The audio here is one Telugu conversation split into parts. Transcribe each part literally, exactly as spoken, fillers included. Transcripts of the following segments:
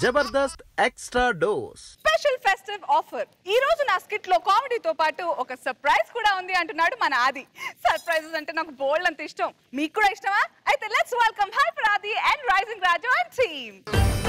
Jabardasth extra dose special festive offer. ఈ రోజు నా స్కిట్ లో కామెడీతో పాటు ఒక సర్ప్రైజ్ కూడా ఉంది అంటున్నాడు మన ఆది. సర్ప్రైజెస్ అంటే నాకు బోల్డ్ అంత ఇష్టం. మీకు కూడా ఇష్టమా? అయితే let's welcome hyper Aadi and rising Raju and team.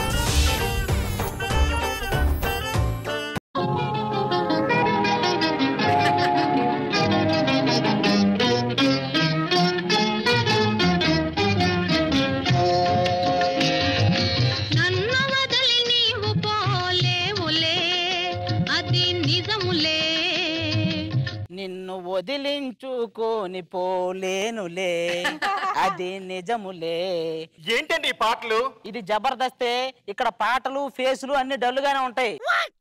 నిన్ను వదిలించుకొని పోలేనులే అది నిజములే. ఏంటండి ఈ పాటలు? ఇది జబర్దస్తే. ఇక్కడ పాటలు ఫేసులు అన్ని డల్లుగానే ఉంటాయి.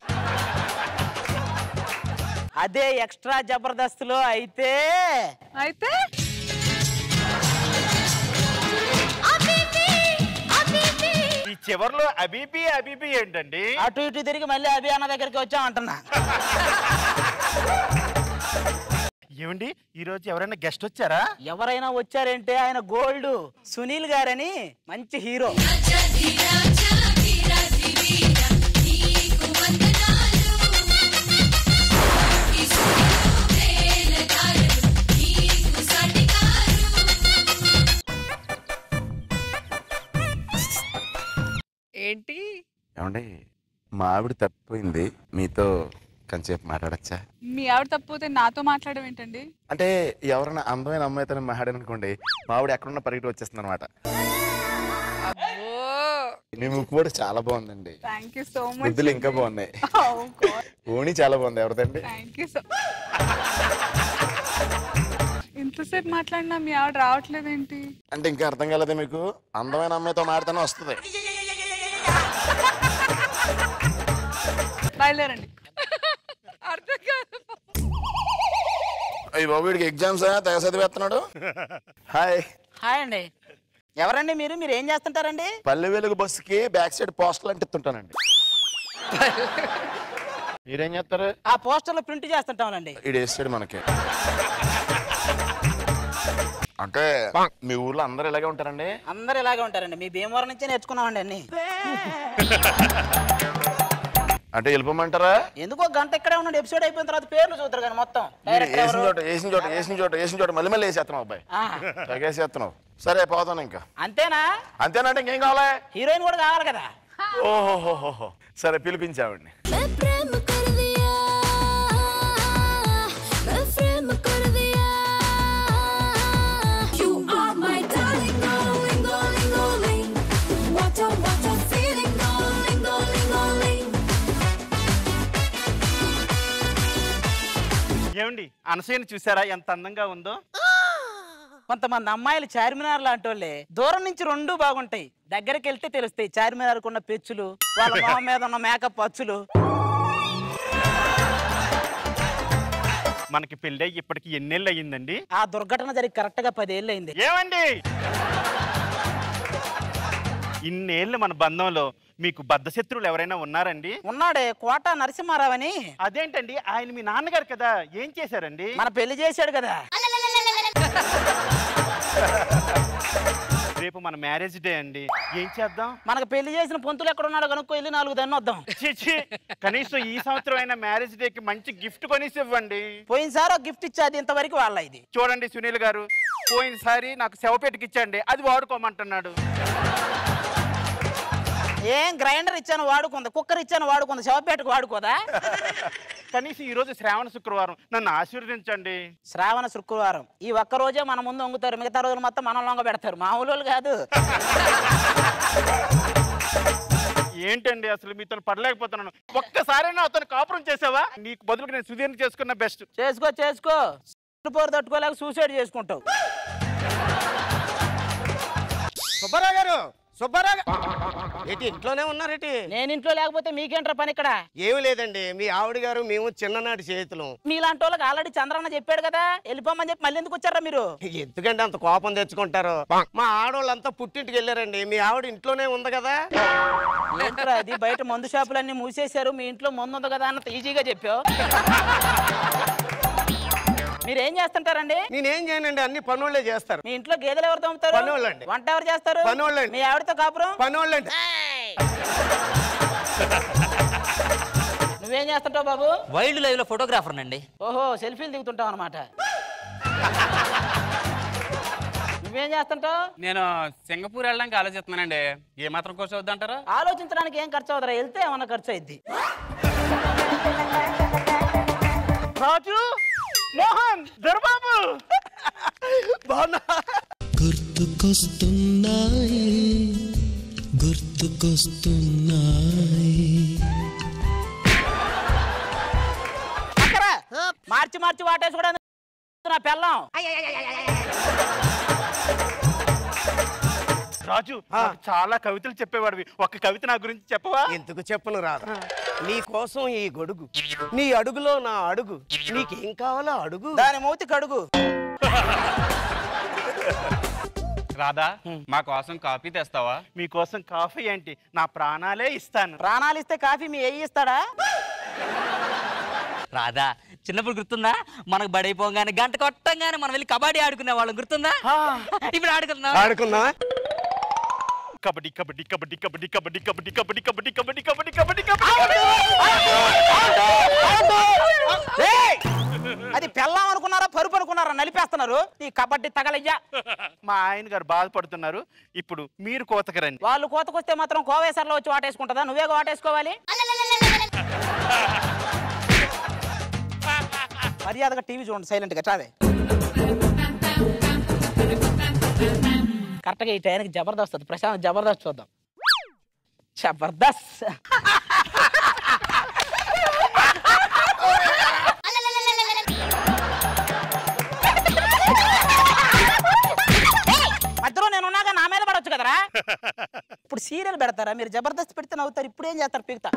అదే ఎక్స్ట్రా జబర్దస్త్ లో అయితే అయితే ఈ చివర్లో అబీపీ అబీపీ ఏంటండి? అటు ఇటు తిరిగి మళ్ళీ అభి అన్న దగ్గరికి వచ్చాం అంటున్నా. ఏమండి ఈ రోజు ఎవరైనా గెస్ట్ వచ్చారా? ఎవరైనా వచ్చారంటే ఆయన గోల్డ్ సునీల్ గారని మంచి హీరో. ఏంటి? ఏమండి మా ఆవిడ తప్పిపోయింది, మీతో కొంచెంసేపు మాట్లాడచ్చా? మీ ఆవిడ తప్పిపోతే నాతో మాట్లాడడం ఏంటండి? అంటే ఎవరైనా అందమైన అమ్మాయితో మాట్లాడాను అనుకోండి, మా ఆవిడ ఎక్కడున్న పరిగెట్టి వచ్చేస్తుంది అనమాట. మీ ముక్కు కూడా చాలా బాగుందండి. Thank you so much. ముద్దులు ఇంకా బాగున్నాయి. ఓణి చాలా బాగుంది. ఎవరిదండి? Thank you so. ఇంతసేపు మాట్లాడినా మీ ఆవిడ రావట్లేదేంటి? అంటే ఇంకా అర్థం కాలేదే మీకు? అందమైన అమ్మాయితో మాట్లాడితేనే వస్తుంది. బయలుదేరండి. అర్థం కాదు. అయ్యి బాబు వీడికి ఎగ్జామ్స్ తెగ చదివేస్తున్నాడు. హాయ్. హాయ్ అండి. ఎవరండి మీరు? మీరు ఏం చేస్తుంటారండి? పల్లె వెలుగు బస్సుకి బ్యాక్ సైడ్ పోస్టర్లు అంటిస్తుంటానండి. మీరేం చేస్తారు? ఆ పోస్టర్లు ప్రింట్ చేస్తుంటామండి. ఇది వేసాడు మనకి. అంటే మీ ఊర్లో అందరు ఇలాగే ఉంటారండి? అందరు ఇలాగే ఉంటారండి. మీ భీమవరం నుంచే నేర్చుకున్నామండి అన్ని. అంటే వెళ్ళిపోమంటారా? ఎందుకో గంట ఇక్కడే ఉన్నాడు. ఎపిసోడ్ అయిపోయిన తర్వాత పేర్లు చూద్దరు కానీ మొత్తం వేసిన చోట వేసిన చోట వేసిన చోట వేసిన చోట మళ్ళీ మళ్ళీ వేసేస్తున్నావు అబ్బాయి. తగేసేస్తున్నావు. సరే పోతాను ఇంకా. అంతేనా? అంతేనంటే ఇంకేం కావాలి? హీరోయిన్ కూడా కావాలి కదా. ఓహోహోహో. సరే పిలిపించావండి. ఏమండి అనసూయని చూసారా ఎంత అందంగా ఉందో? కొంతమంది అమ్మాయిలు చార్మినార్ లాంటి వాళ్ళే. దూరం నుంచి రెండు బాగుంటాయి, దగ్గరికి వెళ్తే తెలుస్తాయి చార్మినార్ కున్న పెచ్చులు, వాళ్ళ మొహం మీద ఉన్న మేకప్ అచ్చులు. మనకి పెళ్ళి ఇప్పటికి ఎన్నేళ్ళు అయ్యిందండి? ఆ దుర్ఘటన జరిగి కరెక్ట్ గా పదేళ్ళు అయింది. ఏమండి ఇన్నేళ్ళు మన బంధంలో మీకు బద్ధశత్రువులు ఎవరైనా ఉన్నారండి? ఉన్నాడే, కోట నరసింహారావు అని. అదేంటండి ఆయన మీ నాన్నగారు కదా, ఏం చేశారండి? మన పెళ్లి చేశాడు కదా. రేపు మన మ్యారేజ్ డే అండి, ఏం చేద్దాం? మనకు పెళ్లి చేసిన పొంతులు ఎక్కడ ఉన్నాడో కనుక్కో, వెళ్ళి నాలుగు దాన్ని వద్దాం. కనీసం ఈ సంవత్సరం అయినా మ్యారేజ్ డే కి మంచి గిఫ్ట్ కొనిసి ఇవ్వండి. పోయినసారి ఒక గిఫ్ట్ ఇచ్చాది, ఇంతవరకు వాళ్ళ. ఇది చూడండి సునీల్ గారు, పోయినసారి నాకు శవపేటకి ఇచ్చండి, అది వాడుకోమంటున్నాడు. ఏం గ్రైండర్ ఇచ్చాను వాడుకుందా, కుక్కర్ ఇచ్చాను వాడుకుందా, శవపేటకు వాడుకోదా? కనీసం ఈ రోజు శ్రావణ శుక్రవారం, నన్ను ఆశీర్వదించండి. శ్రావణ శుక్రవారం ఈ ఒక్క రోజే మన ముందు వంగుతారు, మిగతా రోజులు మొత్తం మనం లొంగ పెడతారు. మామూలు వాళ్ళు కాదు. ఏంటండి అసలు మీతో పడలేకపోతున్నాను. ఒక్కసారైనా అతను కాపురం చేసావా? నీకు బదులుగా నేను సుధీర్ని చేసుకున్న బెస్ట్. చేసుకో చేసుకో, పోరు తట్టుకోలేక సూసైడ్ చేసుకుంటావు. సుబ్బారావు గారు, సుబ్బారావు ఏంటి ఇంట్లోనే ఉన్నారేటి? నేను ఇంట్లో లేకపోతే మీకేంట్రా పని ఇక్కడ? ఏమి లేదండి, మీ ఆవిడ గారు మేము చిన్ననాటి చేతులు. మీలాంటి వాళ్ళకి ఆల్రెడీ చంద్రన్న చెప్పాడు కదా వెళ్ళిపోమని చెప్పి, మళ్ళీ ఎందుకు వచ్చారా మీరు? ఎందుకంటే అంత కోపం తెచ్చుకుంటారు? మా ఆడవాళ్ళంతా పుట్టింటికి వెళ్ళారండి, మీ ఆవిడ ఇంట్లోనే ఉంది కదా. ఏంట్రా అది, బయట మందు షాపులన్నీ మూసేశారు, మీ ఇంట్లో మందు ఉంది కదా అన్నంత ఈజీగా చెప్పావు. మీరేం చేస్తుంటారండి? నేనేం చేయనండి, అన్ని పనులే చేస్తారు. మీ ఇంట్లో గేదెలు ఎవరు తమ్ముతారు? పనోళ్ళండి. వంట ఎవరు చేస్తారు? పనోళ్ళండి. మీ ఆవిడతో కాపురం? పనోళ్ళండి. నువ్వేం చేస్తుంటావు బాబు? వైల్డ్ లైవ్ లో ఫోటోగ్రాఫర్ నండి. ఓహో, సెల్ఫీలు దిగుతుంటావు అనమాట. నువ్వేం చేస్తుంటావు? నేను సింగపూర్ వెళ్ళడానికి ఆలోచిస్తున్నానండి. ఏ మాత్రం ఖర్చు అవుద్ది అంటారా? ఆలోచించడానికి ఏం ఖర్చు అవుతారా? వెళ్తే ఏమన్నా ఖర్చు అయింది. రాజు, మోహన్, దొరబాబు బాగున్నా? గుర్తుకొస్తున్నాయి గుర్తుకొస్తున్నాయి. మార్చి మార్చి వాటేసి కూడా నా పెళ్ళం. రాజు, చాలా కవితలు చెప్పేవాడివి, ఒక కవిత నా గురించి చెప్పవా? ఎందుకు చెప్పను రాదా? నీ కోసం ఈ గొడుగు, నీ అడుగులో నా అడుగు, నీకేం కావాలో అడుగు, దాని మూతికి అడుగు. రాధా, మా కోసం కాఫీ తెస్తావా? మీకోసం కాఫీ ఏంటి, నా ప్రాణాలే ఇస్తాను. ప్రాణాలు ఇస్తే కాఫీ మీ అయ్యి ఇస్తాడా? రాధా, చిన్నప్పుడు గుర్తుందా? మనకు బడైపోగానే గంట కొట్టంగానే మనం వెళ్ళి కబడ్డీ ఆడుకునే వాళ్ళం, గుర్తుందా? ఇప్పుడు ఆడుకుందాం. ఆడుకుందా? కబడ్డీ కబడ్డీ కబడ్డీ కబడ్డీ కబడ్డీ కబడ్డీ కబడ్డీ కబడ్డీ కబడ్డీ కబడ్డీ కబడ్డీ కబడ్డీ. అది పెళ్ళం అనుకున్నారా, పరుపు అనుకున్నారా? నలిపేస్తున్నారు. ఈ కబడ్డీ తగలయ్యా. మా ఆయన గారు బాధపడుతున్నారు. ఇప్పుడు మీరు కోతకు రండి. వాళ్ళు కోతకొస్తే మాత్రం కోవేశ్వర్లో వచ్చి వాటేసుకుంటుందా? నువ్వే వాటేసుకోవాలి. మర్యాదగా టీవీ చూడండి, సైలెంట్ గా. చావే కరెక్ట్గా ఈ టైంకి జబర్దస్త్ వస్తుంది. ప్రశాంత్ జబర్దస్త్ చూద్దాం. జబర్దస్త్. మధ్యలో నేను ఉన్నాగా నా మీద పడవచ్చు కదరా. ఇప్పుడు సీరియల్ పెడతారా మీరు? జబర్దస్త్ పెడితే నవ్వుతారు. ఇప్పుడు ఏం చేస్తారు? పీకుతా.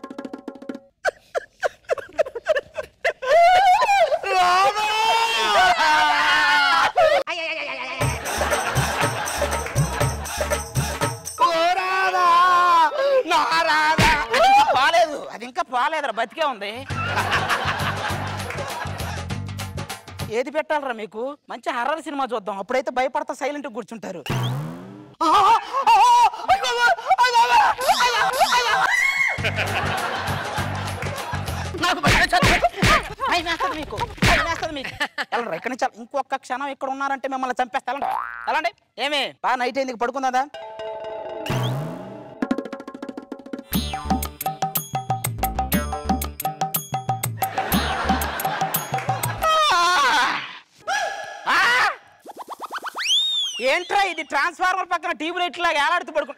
పోలేదు, అది ఇంకా పోలేదురా, బతికే ఉంది. ఏది పెట్టాలరా మీకు? మంచి హర్రర్ సినిమా చూద్దాం, అప్పుడైతే భయపడతా సైలెంట్ కూర్చుంటారు. నాకు మీకు మీకు వెళ్ళరా ఇక్కడి నుంచి. ఇంకొక క్షణం ఇక్కడ ఉన్నారంటే మిమ్మల్ని చంపేస్తా. ఎలాండి ఏమి బాగా నైట్ అయింది, పడుకుందా? ఏంట్రా ఇది? ట్రాన్స్ఫార్మర్ పక్కన ట్యూబ్ లైట్ లాగా ఏలాడుతూ పడుకో.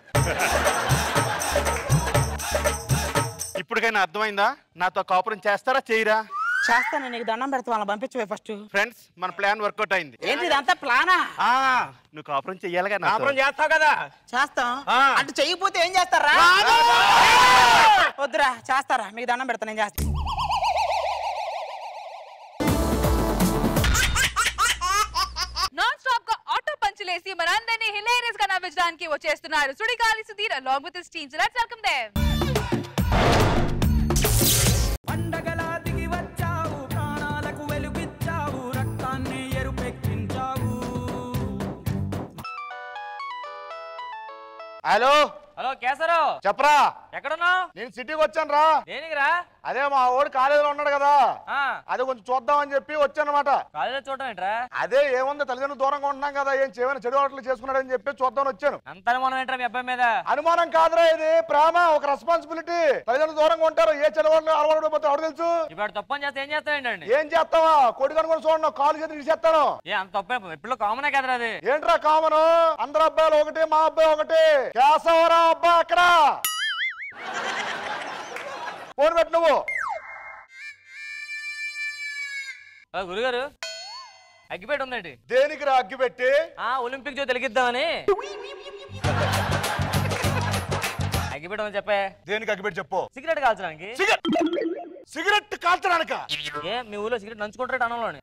ఇప్పటికైనా అర్థమైందా? నాతో కాపురం చేస్తారా చేయరా? చేస్తాను, నీకు దండం పెడతా. వాళ్ళని పంపించవే ఫస్ట్. ఫ్రెండ్స్, మన ప్లాన్ వర్కౌట్ అయింది. ఏంటి ఇదంతా ప్లానా? నువ్వు కాపురం చెయ్యాలిగా. కాపురం చేస్తావు కదా? చేస్తాం. అంటే చెయ్యకపోతే ఏం చేస్తారా? వద్దురా, చేస్తారా? మీకు దండం పెడతా, నేను చేస్తా. నాన్ స్టాప్ గా ఆటో పంచులేసి మనందరినీ హిలేరియస్ గా నవ్వించడానికి వచ్చేస్తున్నారు Sudigali Sudheer along with his team. So let's welcome them. పండగలా దిగి వచ్చావు, ప్రాణాలకు వెలుగిచ్చావు, రక్తాన్ని ఎరుపెక్కించావు. హలో హలో కేసరు, చెప్పరా. ఎక్కడున్నావు? నేను సిటీకి వచ్చాను రా. దేనికిరా? అదే మా వాడు కాలేజీలో ఉన్నాడు కదా, ఆ, అదే కొంచెం చూద్దామని చెప్పి వచ్చానమాట. కాలేజీలో చూడటం ఏంట్రా? అదే ఏముంది, తల్లిదండ్రులు దూరంగా ఉంటున్నాం కదా, ఏం చేయమని చెడు అలవాట్లు చేసుకున్నాడని చెప్పి చూద్దామని వచ్చాను. అంత అనుమానం ఏంట్రా మీ అబ్బాయి మీద? అనుమానం కాదురా, ఇది ప్రేమ, ఒక రెస్పాన్సిబిలిటీ. తల్లిదండ్రులు దూరంగా ఉంటారు, ఏ చెడు అలవాటు పోతే ఎవరు తెలుసు. ఇప్పుడు తప్పని చేస్తే ఏం చేస్తావేంటండి? ఏం చేస్తావా? కొడుకు అనుకుని చూడండి, కాలు చేతి ఇచ్చేస్తాను. ఏ అంత తప్ప ఇప్పుడు కామనే కదరా అది. ఏంట్రా కామను? అందరు అబ్బాయిలు ఒకటి, మా అబ్బాయి ఒకటి. కేశవరా అబ్బాయి అక్కడ. ఫోన్ పెట్టు నువ్వు. గురుగారు, అగ్గిపెట్టి ఉందండి. దేనికి రా అగ్గి పెట్టి? ఆ ఒలింపిక్ జ్యోతి వెలిగిద్దామని. అగ్గిపెట్టి ఉందని చెప్పే. దేనికి అగ్గి పెట్టి చెప్పు. సిగరెట్ కాల్చడానికి. సిగరెట్ కాల్చడానిక? ఏ మీ ఊళ్ళో సిగరెట్ నంచుకుంటారు అనంలోని?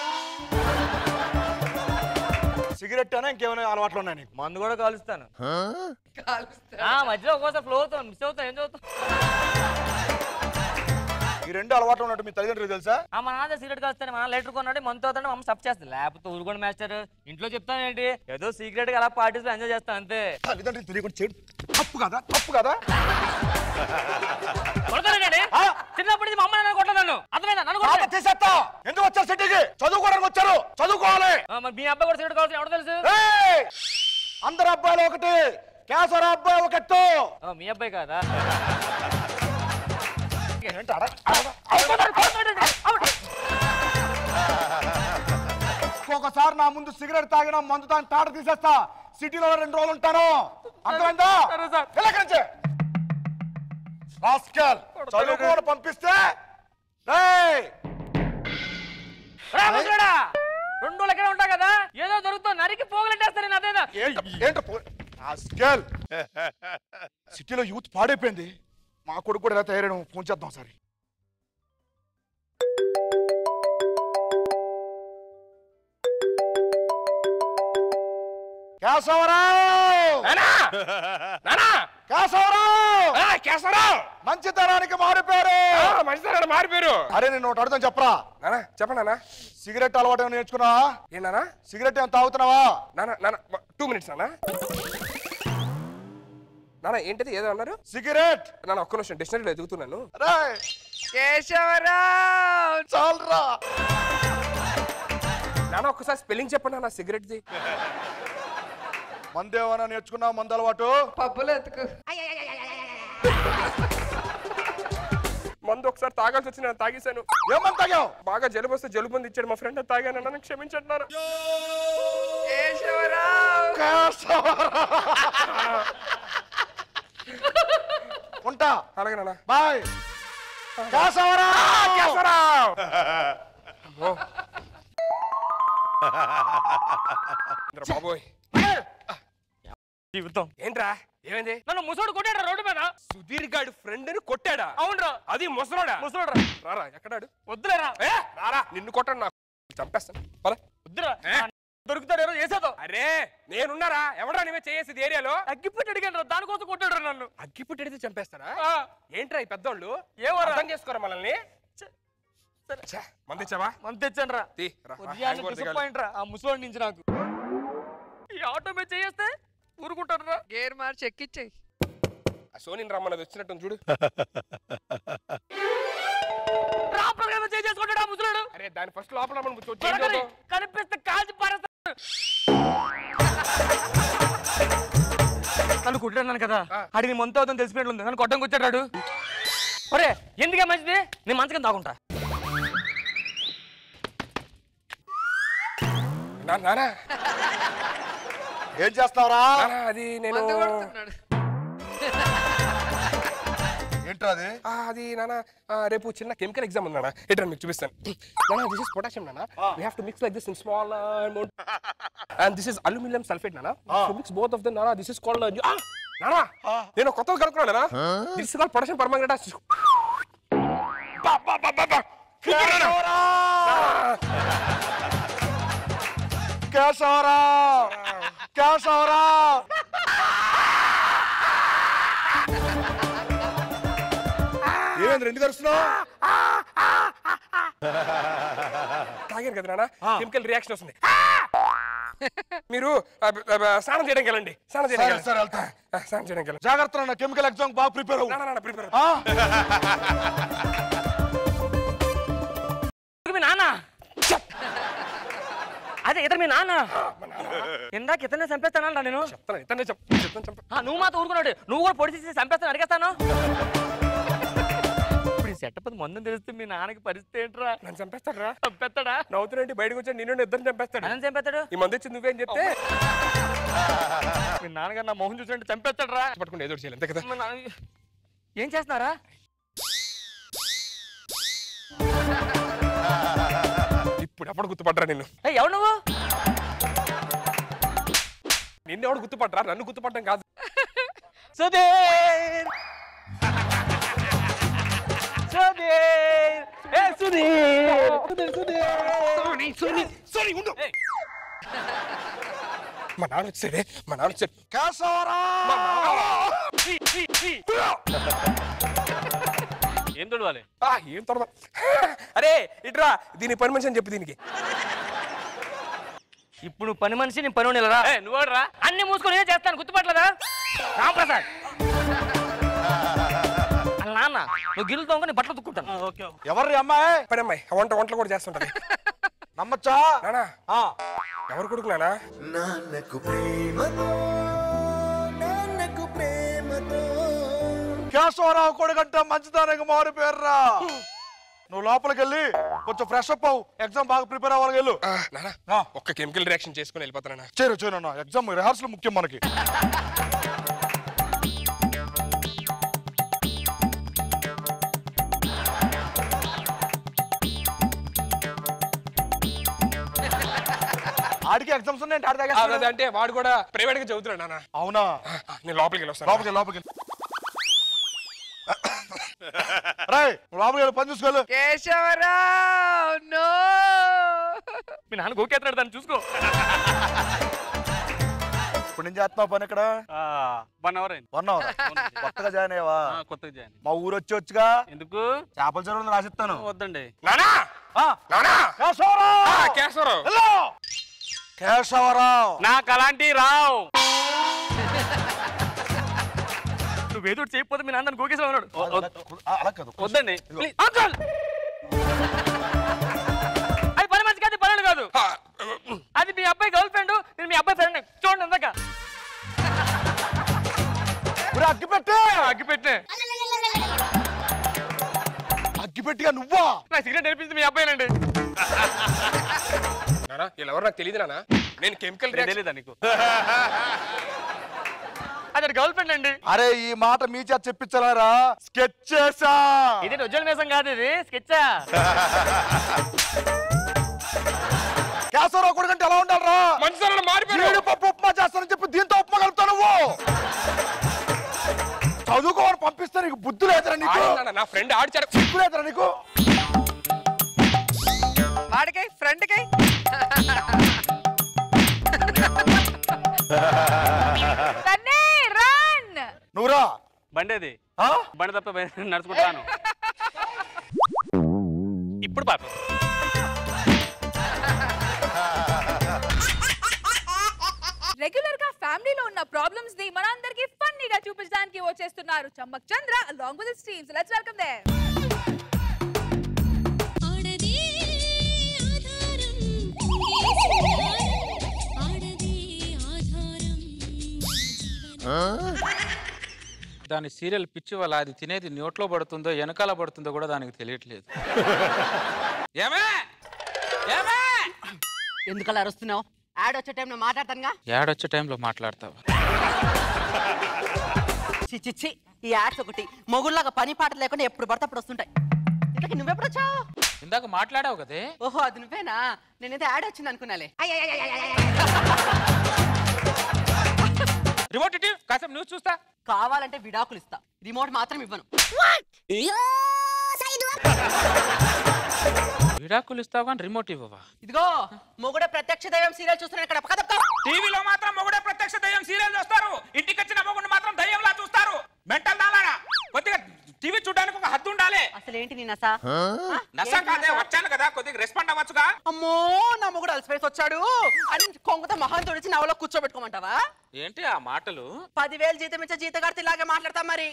సిగరెట్ అనే ఇంకేమైనా అలవాట్లు ఉన్నాయి నీకు? మందు కూడా కాలుస్తాను. మధ్యలో ఒక్కోసారి ఫ్లో అవుతాను, మిస్ అవుతాను. ఏం చదువుతాను? ఈ రెండు అలవాట్లు ఉన్నట్టు మీ తల్లిదండ్రులు తెలుసా? మా నాన్న సిగరెట్ కాల్స్తాను, మా నాన్న లెటర్ కొన్నాడు, మంత్ అవుతాడు, మమ్మల్ని సబ్ చేస్తాను. లేకపోతే ఊరుకోండి మాస్టర్, ఇంట్లో చెప్తాను ఏంటి, ఏదో సీక్రెట్ గా అలా పార్టీస్ ఎంజాయ్ చేస్తాను అంతే. తల్లిదండ్రులు తెలియకుండా చెడు తప్పు కదా? తప్పు కదా? చిన్నప్పటి నుంచి మా అమ్మ నన్ను కొట్టను అర్థమైందా? నన్ను తీసేస్తా. ఎందుకు వచ్చారు సిటీకి? చదువుకోవడానికి వచ్చారు, చదువుకోవాలి. మీ అబ్బాయి కూడా సిగరెట్ కావాల్సి ఎవరు తెలుసు? అందరు అబ్బాయిలు ఒకటి, కేసర అబ్బాయి ఒక ఎత్తు. మీ అబ్బాయి కాదా? ఇంకొకసారి నా ముందు సిగరెట్ తాగినా మందు తాగి తాట తీసేస్తా. సిటీలో రెండు రోజులు ఉంటాను, అర్థమైందా? చదువుకోని పంపిస్తే రెండు రోజులు ఎక్కడ ఉంటా కదా, ఏదో దొరుకుతా నరికి పోగలంటేస్తా నేను. అదేనా సిటీలో యూత్ పాడైపోయింది. మా కొడుకు కూడా ఎలా తయారడం ఫోన్ చేద్దాం ఒకసారి. మంచితనానికి మారిపోయారు. మంచితనానికి మారిపోయారు. అరే నేను ఒకటి అడుగుతాను, చెప్పరా? చెప్పనా? సిగరెట్ అలవాటు నేర్చుకున్నావా? ఏంటన్నా? సిగరెట్ ఏమైనా తాగుతున్నావా? నాన్న టూ మినిట్స్ అన్నా. నాన్న ఏంటిది ఏదో అన్నారు? సిగరెట్. నాన్న ఒక్క నిమిషం డిక్షనరీలో ఎదుగుతున్నాను. కేశవరావు చాలరా నాన్న ఒక్కసారి స్పెల్లింగ్ చెప్పండి అన్న సిగరెట్ది. మందేమన్నా నేర్చుకున్నావు? మందు అలవాటు పబ్బులు ఎత్తుకు. మందు ఒకసారి తాగాల్సి వచ్చి నేను తాగేశాను. ఏమని తాగావు? బాగా జలుబు వస్తే జలుబు మంది ఇచ్చాడు మా ఫ్రెండ్, తాగాను. నన్ను క్షమించండి. ఉంటా. అలాగే నాన్న. బాయ్. బాబోయ్ జీవితం ఏంట్రా? ఏమైంది? నన్ను ముసోడు కొట్టాడు రోడ్డు మీద. సుధీర్ గాడు ఫ్రెండ్ ని కొట్టాడా? అవునరా. అది ముసలోడా? ముసలోడా. రారా ఎక్కడాడు? వద్దులేరా. రారా నిన్ను కొట్టాడు, నాకు చంపేస్తాను. వద్దురా దొరుకుతాడు చేసేదో. అరే నేనున్నారా? ఎవడా నువ్వే చేసేది ఏరియాలో? అగ్గిపెట్టి అడిగాను రా, దానికోసం కొట్టాడు నన్ను. అగ్గిపెట్టి అడిగితే చంపేస్తాడా? ఏంట్రా ఈ పెద్దోళ్ళు ఏమో అర్థం చేసుకోరా మనల్ని. మందిచ్చావా? మంది తెచ్చాను రా. డిసప్పాయింట్ రా ఆ ముసలోడి నుంచి. నాకు ఈ ఆటో మీద చేస్తే ఊరుకుంటాడు రా. గేర్ మార్చి ఎక్కిచ్చేయి. సోని రమ్మన్నది వచ్చినట్టు చూడు. చేసుకుంటాడు ముసలాడు. అరే దాని ఫస్ట్ లోపల కనిపిస్తే కాల్చి పారేస్తాడు. నన్ను కుట్టాను కదా, అడిగి మంత్ అవుతుంది తెలిసిపోయింది. నన్ను కొట్టం కూర్చాడు. ఒరే ఎందుకే మంచిది, నేను మంచిగా తాగుంటా. ఏం చేస్తావరా? అది నేను ఏంట్రా అది? అది నాన్న రేపు చిన్న కెమికల్ ఎగ్జామ్ ఉంది నాన్న. ఏంటో మీకు చూపిస్తాను. నాన్న దిస్ ఇస్ పొటాషియం నాన్న. We have to mix like this in small amount and this is aluminium sulphate నాన్న. So mix both of them నాన్న. దిస్ ఇస్ కాల్డ్ నాన్న నేను కొత్తగా కనుక్కున్నాను నాన్న. This is called potassium permanganate. కేశవరా కేశవరా ఏమైంది? ఎందుకు అరుస్తున్నావు? తాగారు కదా నాన్న, కెమికల్ రియాక్షన్ వస్తుంది. మీరు స్నానం చేయడానికి వెళ్ళండి. స్నానం చేయడానికి స్నానం చేయడానికి వెళ్ళండి. జాగ్రత్త నాన్న, కెమికల్ ఎగ్జామ్ బాగా ప్రిపేర్ అవ్వు. ప్రిపేర్ మీ నాన్న అదే ఇతను మీ నాన్న. ఇందాక ఇతనే చంపేస్తానా నేను? నువ్వు మాతో ఊరుకున్నాడు. నువ్వు కూడా పొడి చేసి చంపేస్తాను అడిగేస్తాను. ఇప్పుడు సెటప్ మందు తెలిస్తే మీ నాన్నకి పరిస్థితి ఏంట్రా? నన్ను చంపేస్తాడా? చంపేస్తాడా? నవ్వుతున్నట్టు బయటకు వచ్చి నిన్ను ఇద్దరు చంపేస్తాడు. నన్ను చంపేస్తాడు. ఈ మంది వచ్చి నువ్వేం చెప్తే మీ నాన్నగారు నా మొహం చూసినట్టు చంపేస్తాడు రా. పట్టుకుంటే ఏదో చేయాలి అంతే కదా. ఏం చేస్తున్నారా? ఇప్పుడు ఎప్పుడు గుర్తుపడ్డా నిన్ను? ఎవడు నువ్వు? నిన్ను ఎవడు గుర్తుపడ్డా? నన్ను గుర్తుపడ్డం కాదు. సుధీర్ సుధీర్ ఏ సుధీర్ సోని సోని సోని ఉండు. మా నాన్న వచ్చాడే, మా నాన్న వచ్చాడు. కేశవరా ఏం తొడవాలి? ఏం తొడవ? అరే ఇట్రా, దీని పని మనిషి అని చెప్పు దీనికి. ఇప్పుడు నువ్వు పని మనిషి, నేను పని ఉండేలా? నువ్వు రా, అన్ని మూసుకొని చేస్తాను. గుర్తుపట్టలేదా? రాంప్రసాద్ నాన్న నువ్వు గిల్లు తోముకొని బట్టలు తుక్కుంటాను. ఓకే ఎవరి అమ్మాయి? పని అమ్మాయి వంట వంటలు కూడా చేస్తుంటది. నమ్మచ్చా? నానా ఎవరు కొడుకు నానా? నాన్నకు ప్రేమతో నాన్నకు ప్రేమతో కేశవరావు కొడుకంటే మంచిదానికి మారు పేర్రా. నువ్వు లోపలికి వెళ్ళి కొంచెం ఫ్రెష్ అప్ అవు, ఎగ్జామ్ బాగా ప్రిపేర్ అవ్వాలి. వెళ్ళు నానా ఒక్క కెమికల్ రియాక్షన్ చేసుకుని వెళ్ళిపోతానా? చేరు చేయను, ఎగ్జామ్ రిహార్సల్ ముఖ్యం మనకి. ఆడికి ఎగ్జామ్స్ ఉన్నాయి ఆడి అంటే వాడు కూడా ప్రైవేట్ గా చదువుతున్నాడు నాన్న. అవునా? నేను లోపలికి వెళ్ళి వస్తాను. లోపలికి లోపలికి రాయ్ లోపలికి వెళ్ళి పని చూసుకోవాలి. కేశవరావు నో మీ నాన్న గోకేస్తున్నాడు, దాన్ని చూసుకో. ఇప్పుడు నేను చేస్తున్నావు పని ఇక్కడ వన్ అవర్ అయింది. వన్ అవర్ కొత్తగా జాయిన్ అయ్యావా? కొత్తగా జాయిన్. మా ఊరు వచ్చి వచ్చుగా. ఎందుకు? చేపల చెరువు రాసిస్తాను. వద్దండి. నానా నానా కేశవరావు కేశవరావు కేశవరావు నాకు అలాంటి రావు. నువ్వేదో చేయకపోతే మీ నాన్న గోకేశ్వర ఉన్నాడు. అలా కాదు, వద్దండి. అది పని మంచి కాదు, పనులు కాదు. అది మీ అబ్బాయి గర్ల్ ఫ్రెండ్, నేను మీ అబ్బాయి ఫ్రెండ్. చూడండి ఇందాక అగ్గి పెట్టే అగ్గి పెట్టే అగ్గి పెట్టిగా నువ్వా? నా సిగరెట్ నేర్పించింది మీ అబ్బాయినండి. నానా వీళ్ళెవరు నాకు తెలియదు నానా. నేను కెమికల్ తెలీదా నీకు? అది గర్ల్ ఫ్రెండ్ అండి. అరే ఈ మాట మీ చేత చెప్పించారా? స్కెచ్ చేసా. ఇది ఉజ్వల మేసం కాదు, ఇది స్కెచ్చా. కేశవరావు కొడుకంటే ఎలా ఉండాలరా? మంచి మారిపోయాడు. జీడిపప్పు ఉప్మా చేస్తానని చెప్పి దీంతో ఉప్మా కలుపుతావు నువ్వు. చదువుకోవాలి పంపిస్తే నీకు బుద్ధి లేదురా? నీకు నా ఫ్రెండ్ ఆడిచాడు. బుద్ధి లేదురా నీకు? వాడికై ఫ్రెండ్ కై నువ్వురా బండి అది బండి తప్ప నడుచుకుంటాను. ఇప్పుడు పాప రెగ్యులర్ గా ఫ్యామిలీలో ఉన్న ప్రాబ్లమ్స్ ని మనందరికి ఫన్నీగా చూపించడానికి వచ్చేస్తున్నారు Chammak Chandra along with his teams. Let's welcome them. దాని సీరియల్ పిచ్చి వల్ల అది తినేది నోట్లో పడుతుందో వెనకాల పడుతుందో కూడా దానికి తెలియట్లేదు. ఏమే ఏమే ఎందుకలా అరుస్తున్నావు? యాడ్ వచ్చే టైంలో మాట్లాడతానుగా. యాడ్ వచ్చే టైంలో మాట్లాడతావా? చిచ్చి ఈ యాడ్స్ ఒకటి మొగుళ్ళగా పని పాట లేకుండా ఎప్పుడు పడితే అప్పుడు వస్తుంటాయి. ఇంతకీ నువ్వెప్పుడు వచ్చావు? ఇందాక మాట్లాడావు కదే. ఓహో అది నువ్వేనా? నేనైతే యాడ్ వచ్చింది అనుకున్నాలే. రిమోట్ ఇటు కాసేపు న్యూస్ చూస్తా. కావాలంటే విడాకులు ఇస్తా, రిమోట్ మాత్రం ఇవ్వను. విడాకులు ఇస్తావు కానీ రిమోట్ ఇవ్వవా? ఇదిగో మొగుడే ప్రత్యక్ష దైవం సీరియల్ చూస్తున్నాను ఇక్కడ. టీవీలో మాత్రం మొగుడే ప్రత్యక్ష దయ్యం సీరియల్ చూస్తారు, ఇంటికి వచ్చిన మొగుడు మాత్రం దయ్యంలా చూస్తారు. మెంటల్ దాలారా, కొద్దిగా టీవీ చూడడానికి ఒక హద్దు ఉండాలి. అసలు ఏంటి నీ నసా? నసా కాదే, వచ్చాను కదా కొద్దిగా రెస్పాండ్ అవ్వచ్చుగా. అమ్మో నా మొగుడు అలసిపోయి వచ్చాడు అని కొంగతో మొహం తొడిచి నవలో కూర్చోబెట్టుకోమంటావా? ఏంటి ఆ మాటలు? పదివేలు జీతం ఇచ్చే జీతగాడితే ఇలాగే మాట్లాడతాం మరి.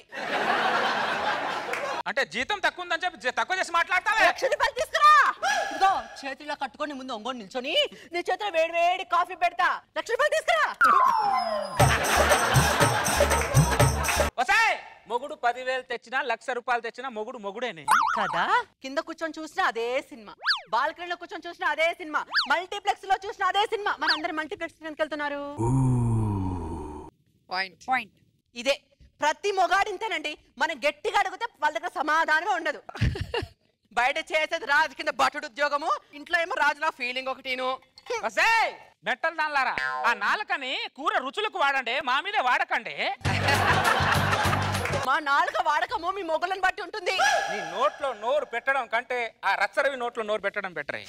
అంటే జీతం తక్కువ ఉందని చెప్పి తక్కువ చేసి మాట్లాడతావా? లక్ష రూపాయలు తీసుకురా. ఇదిగో చేతిలో కట్టుకొని ముందు ఒంగోని నిల్చొని నీ చేతిలో వేడి వేడి కాఫీ పెడతా. లక్ష రూపాయలు తీసుకురా. మొగుడు పదివేలు తెచ్చినా లక్ష రూపాయలు తెచ్చినా మొగుడు మొగుడేనే కదా. కింద కూర్చొని చూసినా అదే సినిమా, బాల్కనీలో కూర్చొని చూసినా అదే సినిమా, మల్టీప్లెక్స్ లో చూసినా అదే సినిమా. మన అందరం మల్టీప్లెక్స్ ఎందుకు వెళ్తున్నారు? పాయింట్ పాయింట్ ఇదే. ప్రతి మొగాడింతేనండి. మనం గట్టిగా అడిగితే వాళ్ళ దగ్గర సమాధానమే ఉండదు. బయట చేసేది రాజు కింద బటుడు ఉద్యోగము, ఇంట్లో ఏమో రాజులా ఫీలింగ్ ఒకటిను. మెట్టలు నాలారా, ఆ నాలుకని కూర రుచులకు వాడండి, మా మీదే వాడకండి. మా నాలుక వాడకము మీ మొగలను బట్టి ఉంటుంది. నీ నోట్లో నోరు పెట్టడం కంటే ఆ రచ్చరవి నోట్లో నోరు పెట్టడం బెటరే.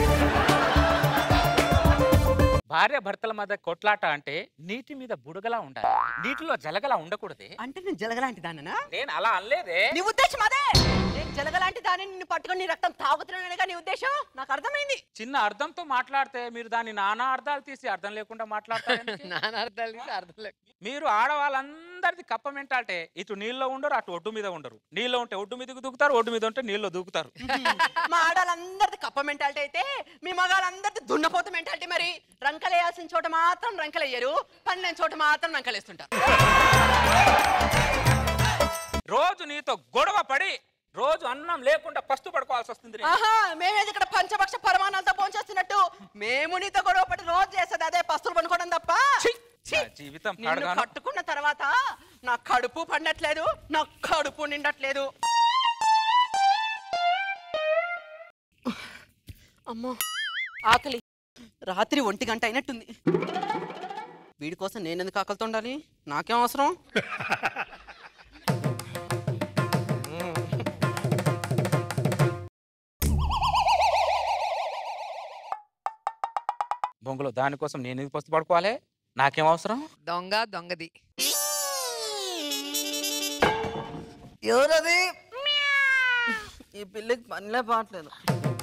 భార్య భర్తల మధ్య కొట్లాట అంటే నీటి మీద బుడగలా ఉండాలి, నీటిలో జలగలా ఉండకూడదే. అంటే నేను జలగలాంటి దాన్నా? నేను అలా అనలేదే. నీ ఉద్దేశం అదే. నేను జలగలాంటి దాన్ని నిన్ను పట్టుకొని నీ రక్తం తాగుతున్నానని నీ ఉద్దేశం నాకు అర్థమైంది. చిన్న అర్థంతో మాట్లాడితే మీరు దాన్ని నానా అర్థాలు తీసి అర్థం లేకుండా మాట్లాడతారు. నానా అర్థాలు తీసి అర్థం లేక మీరు ఆడవాళ్ళందరిది కప్ప మెంటాలిటీ. ఇటు నీళ్ళలో ఉండరు, అటు ఒడ్డు మీద ఉండరు. నీళ్ళలో ఉంటే ఒడ్డు మీదకి దూకుతారు, ఒడ్డు మీద ఉంటే నీళ్ళలో దూకుతారు. మా ఆడాలందరిది కప్ప మెంటాలిటీ అయితే మీ మగాళ్ళందరిది దున్నపోత మెంటాలిటీ. మరి రంకలేయాల్సిన చోట మాత్రం రంకలేయ్యరు, పన్నెండు చోట మాత్రం రంకలేస్తుంటారు. రోజు నీతో గొడవ పడి రోజు అన్నం లేకుండా పస్తు పడుకోవాల్సి వస్తుంది. ఆహా, మేమేది ఇక్కడ పంచభక్ష పరమాణాలతో పోంచేస్తున్నట్టు మేము నీతో గొడవ పడి రోజు చేస్తుంది అదే పస్తులు పనుకోవడం తప్ప. జీవితం కట్టుకున్న తర్వాత నా కడుపు పండట్లేదు, నా కడుపు నిండట్లేదు. అమ్మో ఆకలి, రాత్రి ఒంటి గంట అయినట్టుంది. వీడి కోసం నేనెందుకు ఆకలితో ఉండాలి, నాకేం అవసరం. బొంగులో దానికోసం నేను ఇది పస్తు పడుకోవాలి, నాకేం అవసరం. దొంగ దొంగది ఎవరది? ఈ పిల్లికి పనిలే పాటలేదు.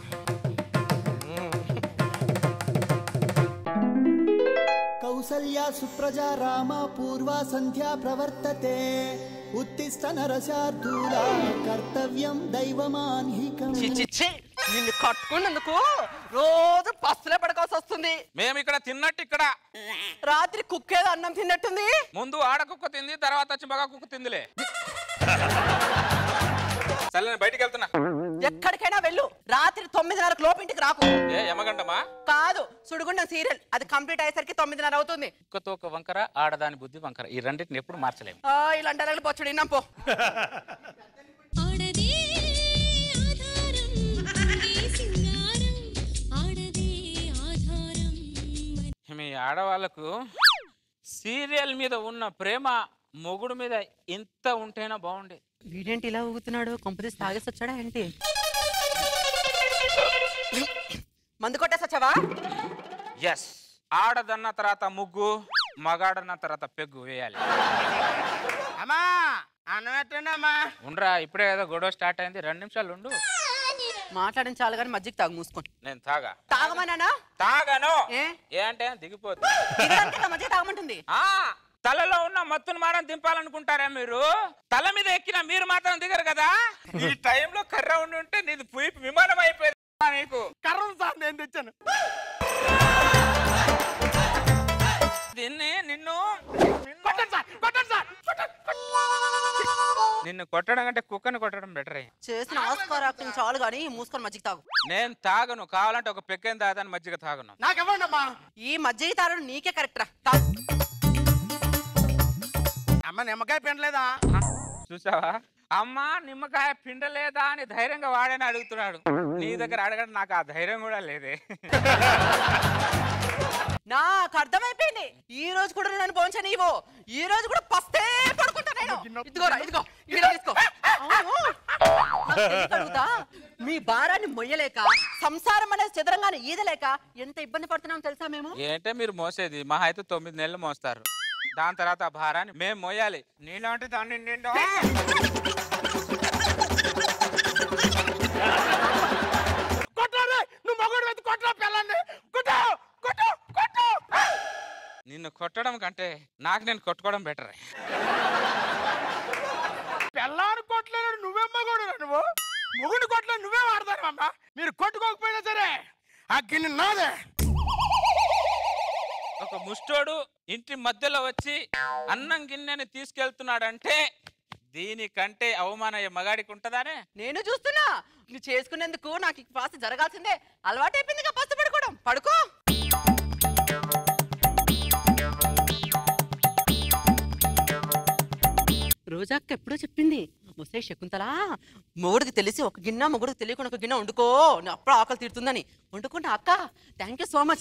కౌసల్యా సుప్రజా రామ పూర్వా సంధ్యా ప్రవర్తతే ఉత్తిష్ట నరశార్దూల కర్తవ్యం దైవమాన్హికం. నిన్ను కట్టుకున్నందుకు రోజు పస్తులే పడకాల్సి వస్తుంది. మేము ఇక్కడ తిన్నట్టు ఇక్కడ రాత్రి కుక్కేదో అన్నం తిన్నట్టుంది. ముందు ఆడ కుక్క తింది, తర్వాత వచ్చి మగ కుక్క తిందిలే. సరే బయటికి వెళ్తున్నా. ఎక్కడికైనా వెళ్ళు, రాత్రి తొమ్మిదిన్నరకు లోపు ఇంటికి రాకు. ఏ యమగంటమా? కాదు, సుడిగుండం సీరియల్ అది కంప్లీట్ అయ్యేసరికి తొమ్మిదిన్నర అవుతుంది. కుక్కతో ఒక వంకర, ఆడదాని బుద్ధి వంకర, ఈ రెండింటిని ఎప్పుడు మార్చలేము. ఇలాంటి అరగలు పొచ్చుడు విన్నాం పో. మీ ఆడవాళ్ళకు సీరియల్ మీద ఉన్న ప్రేమ మొగుడు మీద ఎంత ఉంటేనా బాగుండే. వీడేంటి ఇలా ఊగుతున్నాడు, కొంపదీసి తాగేసి వచ్చాడా ఏంటి? మందు కొట్టేసి వచ్చావా? ఎస్, ఆడదన్న తర్వాత ముగ్గు, మగాడన్న తర్వాత పెగ్గు వేయాలి. అమ్మా అన్నం ఎట్టండి అమ్మా. ఉండరా, ఇప్పుడే ఏదో గొడవ స్టార్ట్ అయింది, రెండు నిమిషాలు ఉండు. మాట్లాడిన చాలు కానీ మజ్జిగ తాగు మూసుకొని. నేను తాగా. తాగమన్నానా? తాగను. ఏ అంటే దిగిపోతుంది. మజ్జిగ తాగమంటుంది. ఆ తలలో ఉన్న మత్తును మాత్రం దింపాలనుకుంటారా మీరు? తల మీద ఎక్కిన మీరు మాత్రం దిగరు కదా. ఈ టైంలో కర్ర ఉండి ఉంటే నీది పుయి విమానం అయిపోయింది. నీకు కర్ర సార్ నేను తెచ్చాను. దీన్ని నిన్ను కొట్టండి సార్, కొట్టండి సార్. నిన్ను కొట్టడం కంటే కుక్కని కొట్టడం బెటర్. చేసిన ఆస్కార్ యాక్టింగ్ చాలు కానీ మూసుకొని మజ్జిగ తాగు. నేను తాగను, కావాలంటే ఒక పెక్కని తాగని మజ్జిగ తాగను. నాకెవ్వండి అమ్మా. ఈ మజ్జిగ తాగడం నీకే కరెక్ట్ రా. అమ్మ నిమ్మకాయ పిండలేదా? చూసావా, అమ్మ నిమ్మకాయ పిండలేదా అని ధైర్యంగా వాడని అడుగుతున్నాడు. నీ దగ్గర అడగడం నాకు ఆ ధైర్యం కూడా లేదే. నాకు అర్థమైపోయింది, ఈ రోజు కూడా నన్ను పోంచనీవు. ఈ రోజు కూడా పస్తే పడుకుంటా నేను. ఇదిగోరా, ఇదిగో ఇదిగో తీసుకో. అడుగుతా, మీ భారాన్ని మొయ్యలేక సంసారం అనేది చదరంగానే ఈదలేక ఎంత ఇబ్బంది పడుతున్నాం తెలుసా మేము? ఏంటే మీరు మోసేది? మహా అయితే తొమ్మిది నెలలు మోస్తారు, దాని తర్వాత ఆ భారాన్ని మేము మోయాలి. నీలాంటి దాన్ని నిండా నువ్వు మగడు వెతు కొట్టరా పిల్లని. కొట్టు కొట్టు కొట్టు. నిన్ను కొట్టడం కంటే నాకు నేను కొట్టుకోవడం బెటర్. పిల్లాన్ని కొట్టలేడు నువ్వేం మగడు, నువ్వు మొగుడు కొట్టలేదు నువ్వే వాడతారు అమ్మ. మీరు కొట్టుకోకపోయినా సరే ఆ గిన్నె నాదే. ఒక ముష్టోడు ఇంటి మధ్యలో వచ్చి అన్నం గిన్నెని తీసుకెళ్తున్నాడంటే దీనికంటే అవమానం మగాడికి ఉంటదానే? నేను చూస్తున్నా, నువ్వు చేసుకునేందుకు నాకు ఫాస్ట్ జరగాల్సిందే. అలవాటైపోయింది పస్తు పడుకోవడం. పడుకో. రోజాక్క ఎప్పుడో చెప్పింది, వస్తే శకుంతలా మొగుడికి తెలిసి ఒక గిన్నె, మొగుడికి తెలియకుండా ఒక గిన్నె వండుకో, అప్పుడు ఆకలి తీరుతుందని. వండుకుంటా అక్క. Thank you so much.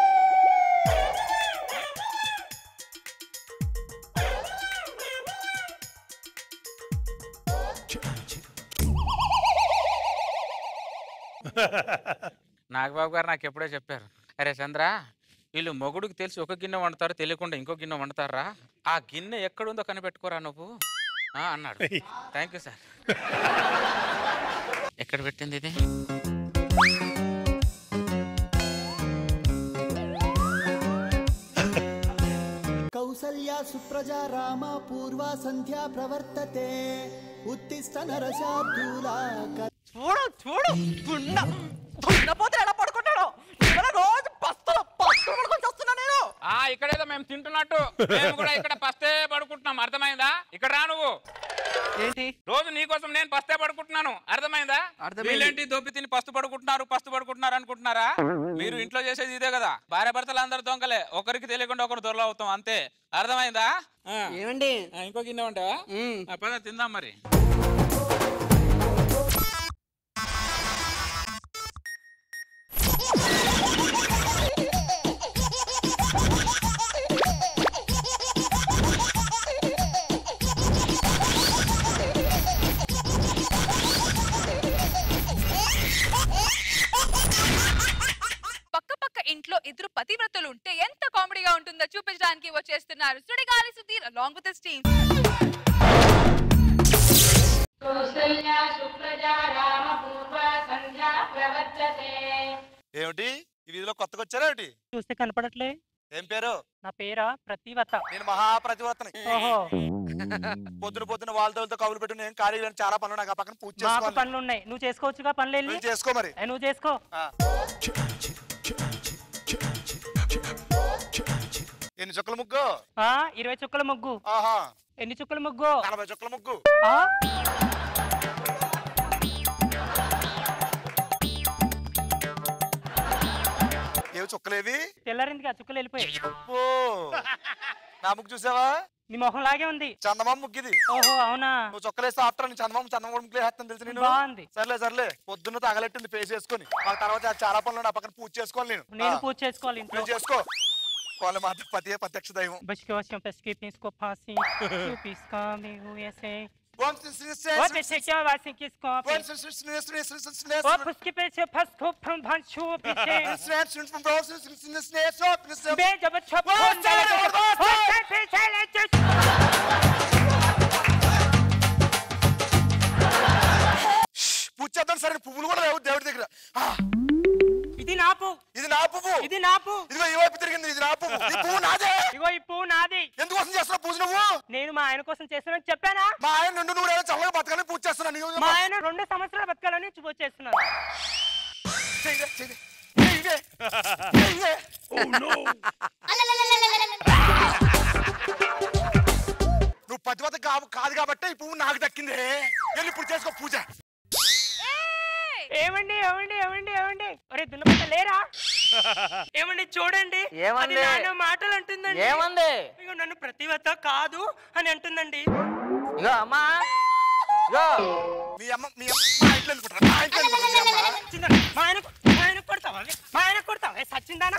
Nagababu garu నాకు ఎప్పుడో చెప్పారు, అరే చంద్ర వీళ్ళు మొగుడికి తెలిసి ఒక గిన్నె వండుతారు, తెలియకుండా ఇంకో గిన్నె వండుతారా, ఆ గిన్నె ఎక్కడుందో కనిపెట్టుకోరా నువ్వు అన్నాడు. Thank you sir. ఎక్కడ పెట్టింది ఇది? కౌసల్యా సుప్రజా రామ పూర్వ సంధ్యా ప్రవర్తతే ఉత్తిష్ట నరశార్దూలా. చూడు చూడు దున్న దున్నపోతే ఎలా పడుకుంటాడు రోజు పస్తులు పస్తులు పడుకొని వస్తున్నా నేను. ఆ ఇక్కడేదో మేము తింటున్నట్టు మేము కూడా ఇక్కడ పస్తే పడుకుంటున్నాం, అర్థమైందా? ఇక్కడ రా నువ్వు. ఏంటి రోజు నీకోసం నేను పస్తే పడుకుంటున్నాను, అర్థమైందా? వీళ్ళేంటి దొబ్బి తిని పస్తు పడుకుంటున్నారు పస్తు పడుకుంటున్నారు అనుకుంటున్నారా? మీరు ఇంట్లో చేసేది ఇదే కదా, భార్య భర్తలు అందరు దొంగలే, ఒకరికి తెలియకుండా ఒకరు దొరలు అవుతాం అంతే, అర్థమైందా? ఏమండి ఇంకో గిన్నె ఉంటావా? పద తిందాం మరి. ఇంట్లో ఇద్దరు పతివ్రతలు ఉంటే ఎంత కామెడీగా ఉంటుందో చూపించడానికి వచ్చేస్తున్నారు Sudigali Sudheer along with his team. ఏమిటి ఈ వీధిలో కొత్తగా వచ్చారా ఏమిటి? చూస్తే కనపడట్లే. ఏం పేరు? నా పేరా ప్రతివత. నేను మహాప్రతివతని. ఓహో. పొద్దున పొద్దున వాళ్ళతో కబులు పెట్టు, నేను ఖాళీ చాలా పనులు నాకు, పక్కన పూజ మాకు చేసుకోవాలి. పనులు ఉన్నాయి, నువ్వు చేసుకోవచ్చుగా పనులు వెళ్ళి. చేసుకో మరి. నువ్వు చేసుకో. ఎన్ని చుక్కల ముగ్గు? ఇరవై చుక్కల ముగ్గు. ఆహా. ఎన్ని చుక్కల ముగ్గు? నలభై చుక్కల ముగ్గు. ఏవి చుక్కలేవి? తెల్లారిందిగా చుక్కలు వెళ్ళిపోయాయి. ఓ నా ముగ్గు చూసావా? నీ మొహం లాగే ఉంది. చందమామ ముగ్గిది. ఓహో అవునా? నువ్వు చుక్కలేస్తే ఆఫ్టర్ నీ చందమామ చందమామ ముగ్గులు వేస్తాను తెలుసు నేను. బాగుంది. సర్లే సర్లే పొద్దున్న తగలెట్టింది ఫేస్ చేసుకొని, ఆ తర్వాత చాలా పనులు నా పక్కన పూజ చేసుకోవాలి నేను. నేను పూజ చేసుకోవాలి ఇంట్లో. చేసుకో. వాళ్ళ మాత్రం పతియే ప్రత్యక్ష దైవం. Basicamente, eu pesquei, penso que eu passo assim, eu piscando, eu ia ser. Vamos, sim, Vou deixar que eu assim que escope. Vamos, sim, sim, sim, sim, sim, sim, sim. Vou pesquei, penso, eu passo com pão, pão, chupa, Sim, sim, sim, sim, vamos, sim, sim, sim, sim, sim. Beijo, eu vou te chupar. పూజ చేద్దాం సరే, పువ్వులు కూడా లేవు దేవుడి దగ్గర. ఇది నా పువ్వు. ఇది నా పువ్వు. ఇది నా పువ్వు. ఇదిగో ఈ వైపు తిరిగింది, ఇది నా పువ్వు. ఈ పువ్వు నాదే. ఇగో ఈ పువ్వు నాది. ఎందుకోసం చేస్తున్నావు పూజ నువ్వు? నేను మా ఆయన కోసం చేస్తున్నాను చెప్పానా? మా ఆయన రెండు నూరు ఏళ్ళు చల్లగా బతకాలని పూజ చేస్తున్నాను. మా ఆయన రెండు సంవత్సరాలు బతకాలని పూజ చేస్తున్నాను. నువ్వు పతివత కాదు కాబట్టి ఈ పువ్వు నాకు దక్కింది. వెళ్ళి ఇప్పుడు చేసుకో పూజ. ఏమండి ఏమండి ఏమండి ఏమండి ఒరే దున్నపక్క లేరా? ఏమండి చూడండి, అది నాన్న మాటలు అంటుందండి. ఏమంది? ఇగో నన్ను ప్రతివత కాదు అని అంటుందండి. ఇగో అమ్మా, ఇగో మీ అమ్మ మీ అమ్మ ఇంట్లో అనుకుంటారా? మా ఇంట్లో అనుకుంటారా? మా ఆయన మా ఆయన కొడతావా? మా ఆయన కొడతావా? సచ్చిందానా?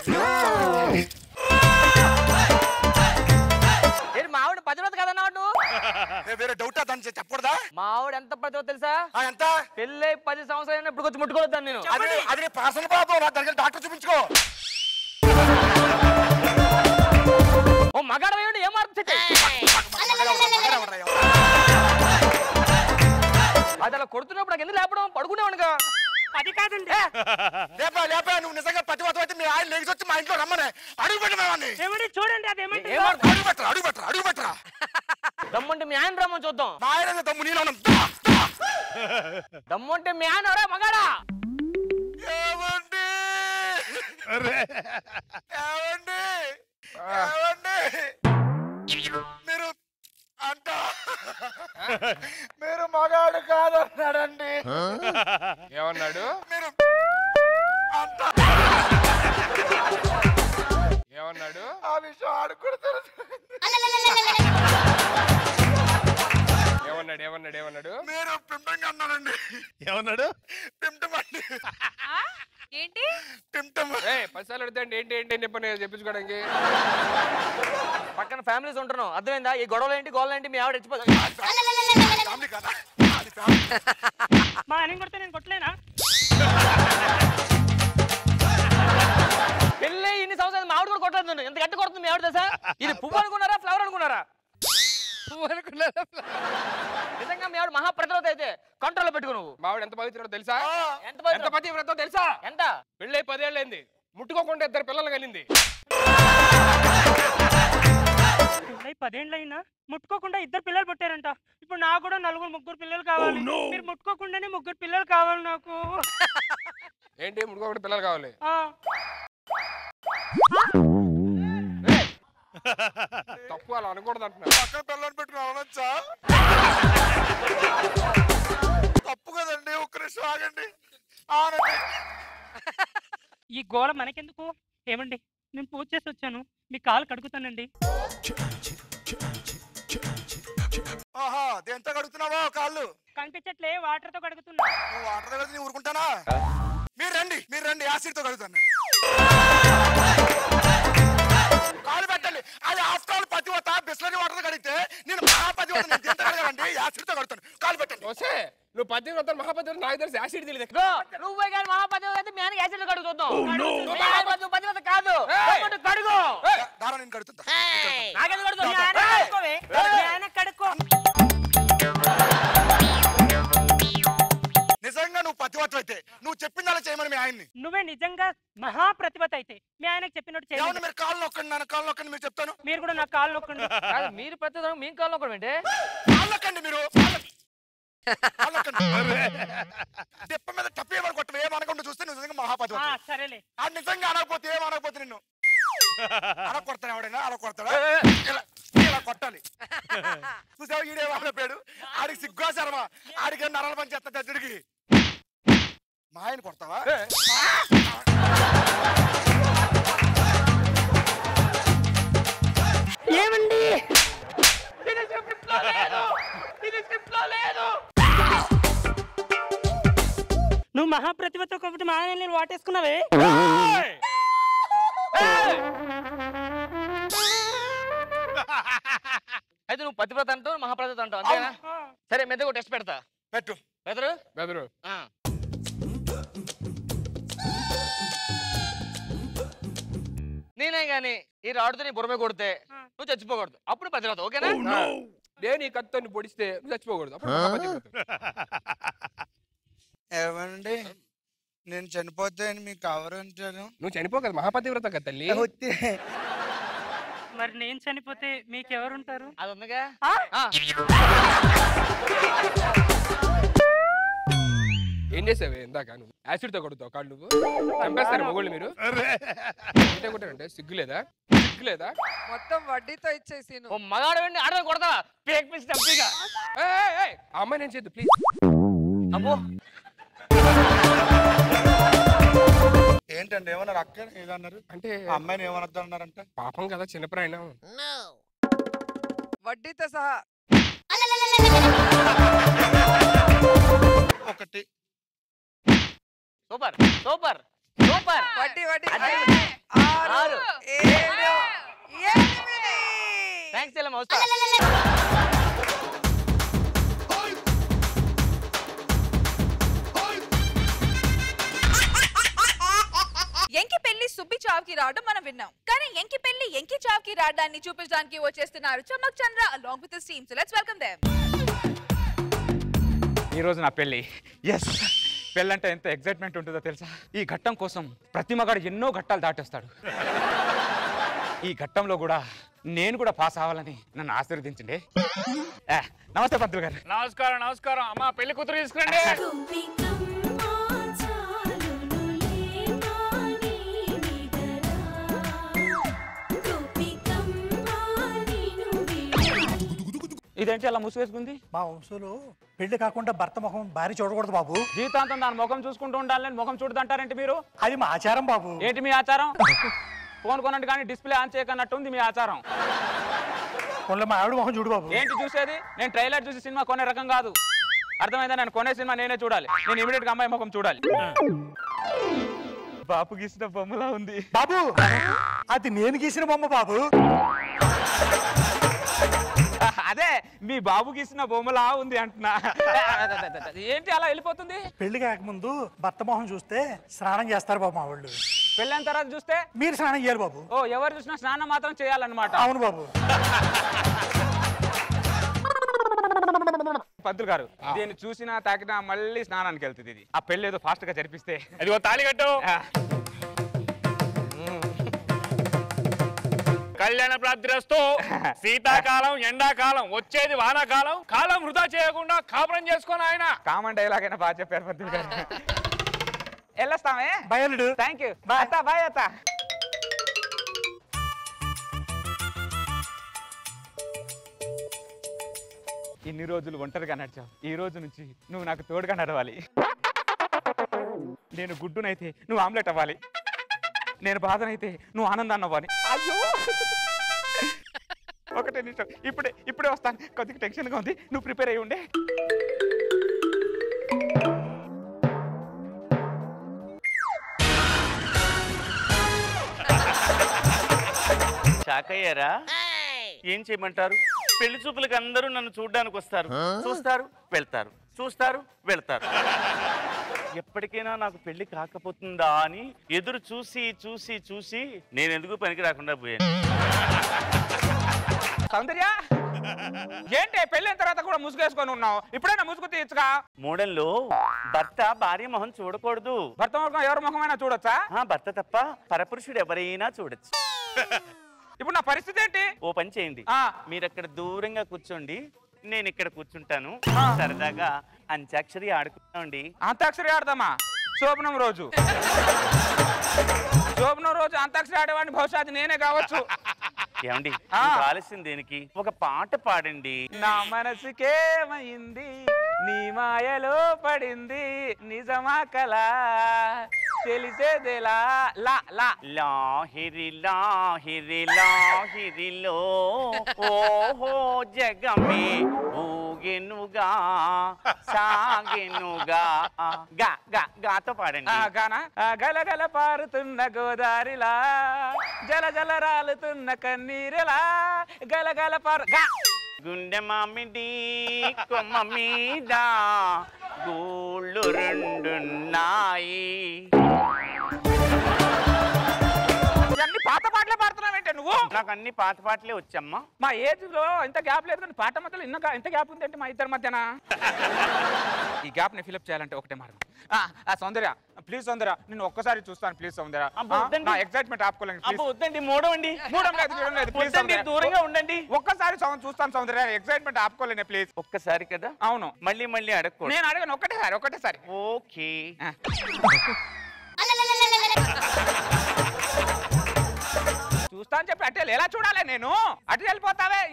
మా ఆవిడ పతివ్రత కదన్నాడు. వేరే డౌట్ దాన్ని చెప్పకూడదా? మా ఆవిడ ఎంత పతివ్రత తెలుసా? ఎంత? పెళ్ళి పది సంవత్సరాలు ఇప్పుడు వచ్చి ముట్టుకోవద్దాను నేను. అది పర్సనల్ ప్రాబ్లం, దానికి డాక్టర్ చూపించుకో. ఓ మగాడ ఏం అర్థం? అది అలా కొడుతున్నప్పుడు నాకు ఎందుకు లేపడం? పడుకునేవాడుగా. అది కాదండి. లేపా లేపా, నువ్వు నిజంగా పతివత అయితే మీ ఆయన లేచి వచ్చి మా ఇంట్లో రమ్మనే అడుగు పెట్టమని. ఏమండి చూడండి, అది ఏమంటే అడుగు పెట్టరా అడుగు పెట్టరా అడుగు పెట్టరా. దమ్ముంటే మీ ఆయన రమ్మని చూద్దాం. మా ఆయన దమ్ము నేను దమ్ముంటే మీ ఆయన రా మగాడా. ఏమండి ఏమండి ఏమండి మీరు అంట మీరు మగాడు కాదన్నాడండి. ఏమన్నాడు? మీరు అంట ఏమన్నాడు? ఆ విషయం ఆడుకుంటారు. ఏమన్నాడు ఏమన్నాడు ఏమన్నాడు? మీరు పింటంగా అన్నానండి. ఏమన్నాడు? పింటం అండి. ఏంటి పింటం? పైసలు అడుగుతాండి ఏంటి ఏంటి అని చెప్పని చెప్పించుకోవడానికి. పక్కన ఫ్యామిలీస్ ఉంటున్నాం, అర్థమైందా? ఈ గొడవలు ఏంటి గొడవలు ఏంటి? మీ ఆవిడ రెచ్చిపోతుంది. మా ఆయన కొడితే నేను కొట్టలేనా? పెళ్ళి ఇన్ని సంవత్సరాలు మా ఆవిడ కూడా కొట్టలేదు. ఎంత గట్టి కొడుతుంది మీ ఆవిడ తెలుసా? ఇది పువ్వు అనుకున్నారా ఫ్లవర్ అనుకున్నారా? పువ్వు అనుకున్నారా? నిజంగా మీ ఆవిడ మహాప్రతివత అయితే కంట్రోల్లో పెట్టుకో నువ్వు. మావిడ ఎంత పవిత్రో తెలుసా? ఎంత ఎంత పతివ్రతో తెలుసా? ఎంత? పెళ్ళై పదేళ్ళైంది, ముట్టుకోకుండా ఇద్దరు పిల్లలు కలిగింది. పెళ్ళై పదేళ్ళైనా ముట్టుకోకుండా ఇద్దరు పిల్లలు పుట్టారంట. ఇప్పుడు నాకు కూడా నలుగురు ముగ్గురు పిల్లలు కావాలి. మీరు ముట్టుకోకుండానే ముగ్గురు పిల్లలు కావాలి నాకు. ఏంటి ముట్టుకోకుండా పిల్లలు కావాలి? తప్పు అలా అనకూడదు అంటున్నా. పక్కన పిల్లలు పెట్టుకుని అనొచ్చా? తప్పు కదండి, ఒక్క నిమిషం ఆగండి. ఈ గోళ మనకెందుకు? ఏమండి, నేను పూజ చేసి వచ్చాను, మీ కాలు కడుగుతానండి. ఆహా, దేంతో కడుగుతున్నావా కాళ్ళు? కనిపించట్లే, వాటర్ తో కడుగుతున్నా. వాటర్ తో కడిగి ఊరుకుంటానా? మీరు రండి, మీరు రండి, యాసిడ్ తో కడుగుతాను. కాలు పెట్టండి. అది ఆఫ్టర్ ఆల్ పతివత, బిస్లరీ వాటర్ కడిగితే నేను మహాపతివత, నేను దేంతో కడగండి? యాసిడ్ తో కడుగుతాను. కాలు పెట్టండి. వస్తే నువ్వు పతివ్రత మహాపతివ్రత నాకు తెలిసి యాసిడ్ తెలియదు. నువ్వే కానీ మహాపతివ్రత అయితే మేము యాసిడ్ కడుగుతాం. పతివ్రత కాదు, కడుగు. దారా నేను కడుగుతా. నాకెందుకు కడుగుతావు? కడుక్కో. నిజంగా నువ్వు పతివత అయితే నువ్వు చెప్పింది అలా చేయమని మీ ఆయన్ని. నువ్వే నిజంగా మహాప్రతిభత అయితే మీ ఆయనకు చెప్పినట్టు చేయండి. మీరు కాళ్ళు నొక్కండి, నన్ను కాళ్ళు నొక్కండి, మీరు చెప్తాను. మీరు కూడా నా కాళ్ళు నొక్కండి. మీరు ప్రతిదం మీ కాళ్ళు నొక్కడం ఏంటి? కాళ్ళు నొక్కండి మీరు. దెప్ప మీద టప్పి ఏమని కొట్టవు, ఏమనకుండా చూస్తే నువ్వు నిజంగా మహాపతివత. సరేలే. అది నిజంగా అనకపోతే ఏమనకపోతే నిన్ను అలా కొడతాను. ఎవడైనా అలా కొడతాడా? ఇలా కొట్టాలి. చూసావు ఈడే వాళ్ళపేడు, ఆడికి సిగ్గా శర్మ, ఆడికి నరాల పని చేస్తా దగ్గరికి. మా ఆయన కొడతావా? ఏమండి, నువ్వు మహాప్రతిభతో కాబట్టి మా ఆయన నేను వాటేసుకున్నావే. అయితే నువ్వు పతివ్రత అంటావు, మహాప్రతిభత అంటావు, అంతేనా? సరే, మెదకు టెస్ట్ పెడతా. పెట్టు. బెదరు బెదరు నేనే గాని ఈ రాడుతో నీ బుర్రమే కొడితే నువ్వు చచ్చిపోకూడదు, అప్పుడు పతివ్రత. ఓకేనా? నేను ఈ కత్తితో పొడిస్తే నువ్వు చచ్చిపోకూడదు, అప్పుడు మహాపతివ్రత. ఏమండి, నేను చనిపోతే మీకు ఎవరు అంటారు? నువ్వు చనిపోకదు, మహాపతివ్రత కదా తల్లి. మరి నేను చనిపోతే మీకెవరుంటారు? అది ఉందిగా. ఏం చేసావే ఇందాక? నువ్వు యాసిడ్ తో కొడుతావు కాళ్ళు, నువ్వు చంపేస్తారు మొగుళ్ళు మీరు. కొట్టారంటే సిగ్గు లేదా? సిగ్గు లేదా? మొత్తం వడ్డీతో ఇచ్చేసి మగాడు వెండి ఆడదాం కొడతా, పేక్ పీస్ చంపిగా. ఆ అమ్మాయి నేను చేయద్దు ప్లీజ్. అమ్మో, ఏంటండి ఏమన్నారు? అక్క ఏదన్నారు అంటే అమ్మాయిని ఏమనొద్దు అన్నారంట. పాపం కదా, చిన్నప్రాయణం. వడ్డీతో సహా ఒకటి. Super super super. వడ్డీ వడ్డీ ఆరు ఏడు ఎనిమిది. థ్యాంక్స్ చెల్లమ్మ, వస్తా. ఎంకి పెళ్లి సుబ్బి చావుకి రావడం మనం విన్నాం, కానీ ఎంకి పెళ్లి ఎంకి చావుకి రావడాన్ని చూపించడానికి వచ్చేస్తున్నారు Chamak Chandra along with his team. So let's welcome them. ఈ రోజు నా పెళ్లి. ఎస్, పెళ్ళంటే ఎంత ఎక్సైట్మెంట్ ఉంటుందో తెలుసా? ఈ ఘట్టం కోసం ప్రతి మగాడు ఎన్నో ఘట్టాలు దాటేస్తాడు. ఈ ఘట్టంలో కూడా నేను కూడా పాస్ అవ్వాలని నన్ను ఆశీర్వదించండి. నమస్తే పంతులు గారు. నమస్కారం నమస్కారం. అమ్మా పెళ్లి కూతురు తీసుకురండి. ఇదేంటి అలా ముసుగేసుకుంది? మా వంశంలో పెళ్లి కాకుండా భర్త ముఖం భార్య చూడకూడదు బాబు. జీవితాంతం దాని ముఖం చూసుకుంటూ ఉండాలని ముఖం చూడదంటారేంటి మీరు? అది మా ఆచారం బాబు. ఏంటి మీ ఆచారం? ఫోన్ కొనండి కానీ డిస్ప్లే ఆన్ చేయకన్నట్టుంది మీ ఆచారం. మా ఆవిడ ముఖం చూడు బాబు. ఏంటి చూసేది? నేను ట్రైలర్ చూసి సినిమా కొనే రకం కాదు, అర్థమైందా? నేను కొనే సినిమా నేనే చూడాలి. నేను ఇమీడియట్ గా అమ్మాయి ముఖం చూడాలి. బాబు గీసిన బొమ్మలా ఉంది బాబు. అది నేను గీసిన బొమ్మ బాబు. అదే మీ బాబు గీసిన బొమ్మలా ఉంది అంటున్నా. ఏంటి అలా వెళ్ళిపోతుంది? పెళ్లి కాకముందు భర్త మొహం చూస్తే స్నానం చేస్తారు బాబు మా వాళ్ళు. పెళ్ళైన తర్వాత చూస్తే మీరు స్నానం చేయాలి బాబు. ఓ, ఎవరు చూసినా స్నానం మాత్రం చేయాలన్నమాట. అవును బాబు. పంతులు గారు దీన్ని చూసినా తాకినా మళ్ళీ స్నానానికి వెళ్తుంది ఇది. ఆ పెళ్లి ఏదో ఫాస్ట్ గా జరిపిస్తే. అదిగో తాళి కట్టు. కళ్యాణ ప్రాప్తిరస్తు. శీతాకాలం ఎండాకాలం వచ్చేది వానాకాలం, కాలం వృధా చేయకుండా కాపురం చేసుకొని ఆయన. కామన్ డైలాగ్ అయినా బాగా చెప్పారు పంతులు గారు. వెళ్ళొస్తామే. బయలుడు. Thank you. బాయ్ అత్త. బాయ్ అత్త. ఇన్ని రోజులు ఒంటరిగా నడిచావు, ఈ రోజు నుంచి నువ్వు నాకు తోడుగా నడవాలి. నేను గుడ్డునైతే నువ్వు ఆమ్లెట్ అవ్వాలి, నేను బాధనైతే నువ్వు ఆనందాన్ని అవ్వాలి. అయ్యో ఒకటే నిమిషం, ఇప్పుడే ఇప్పుడే వస్తాను. కొద్దిగా టెన్షన్గా ఉంది, నువ్వు ప్రిపేర్ అయ్యి ఉండే. షాక్ అయ్యారా? ఏం చేయమంటారు? పెళ్లి చూపులకు అందరూ నన్ను చూడ్డానికి వస్తారు, చూస్తారు వెళ్తారు, చూస్తారు వెళ్తారు. ఎప్పటికైనా నాకు పెళ్లి కాకపోతుందా అని ఎదురు చూసి చూసి చూసి నేను ఎందుకు పనికి రాకుండా పోయాను. సౌందర్య ఏంటి పెళ్ళైన తర్వాత కూడా ముసుగేసుకొని ఉన్నావు? ఇప్పుడైనా ముసుగు తీయచ్చుగా. మోడల్లో భర్త భార్య మొహం చూడకూడదు. భర్త ముఖం ఎవరి ముఖమైనా చూడొచ్చా? భర్త తప్ప పరపురుషుడు ఎవరైనా చూడొచ్చు. ఇప్పుడు నా పరిస్థితి ఏంటి? ఓ పని చేయండి, మీరు అక్కడ దూరంగా కూర్చోండి, నేను ఇక్కడ కూర్చుంటాను. సరదాగా అంత్యాక్షరి ఆడుకుంటామండి. అంత్యాక్షరి ఆడదామా? శోభనం రోజు శోభనం రోజు అంత్యాక్షరి ఆడేవాడిని బహుశా అది నేనే కావచ్చు. ఏమండి ఆలస్యం దేనికి? ఒక పాట పాడండి. నా మనసుకేమైంది, నీ మాయలో పడింది, నిజమా కలా తెలిసేదేలా. లా లా లాహిరి లాహిరి లాహిరిలో ఓహో జగమే ఊగెనుగా సాగెనుగా. గా గా గాతో పాడండి. గానా గలగల పారుతున్న గోదారిలా, జల జల రాలుతున్న కన్నీరులా, గలగల పారు. గుండె మామిడి కొమ్మ మీద గూళ్ళు రెండున్నాయి. అన్ని పాత పాటలే పాడుతున్నావేంటే నువ్వు? నాకు అన్ని పాత పాటలే వచ్చమ్మా. మా ఏజ్ లో ఇంత గ్యాప్ లేదు కానీ పాట మధ్యలో ఇన్న ఇంత గ్యాప్ ఉంది అంటే మా ఇద్దరి మధ్యన. ఈ గ్యాప్ ని ఫిల్అప్ చేయాలంటే ఒకటే మార్గం. సౌందర్య ప్లీజ్ సౌందర్య నిన్ను ఒక్కసారి చూస్తాను ప్లీజ్ సౌందర్య. నా ఎక్సైట్మెంట్ ఆపుకోలేండి. వద్దండి మూడవండి. మూడం లేదు చూడం లేదు ప్లీజ్ సౌందర్య. దూరంగా ఉండండి. ఒక్కసారి చూస్తాను సౌందర్య, ఎక్సైట్మెంట్ ఆపుకోలేనే ప్లీజ్. ఒక్కసారి కదా? అవును. మళ్ళీ మళ్ళీ అడగకూడదు. నేను అడగను, ఒకటేసారి ఒకటేసారి. ఓకే. చూస్తాను చెప్పి అట్టే ఎలా చూడాలి నేను? అటు వెళ్ళిపోతావే.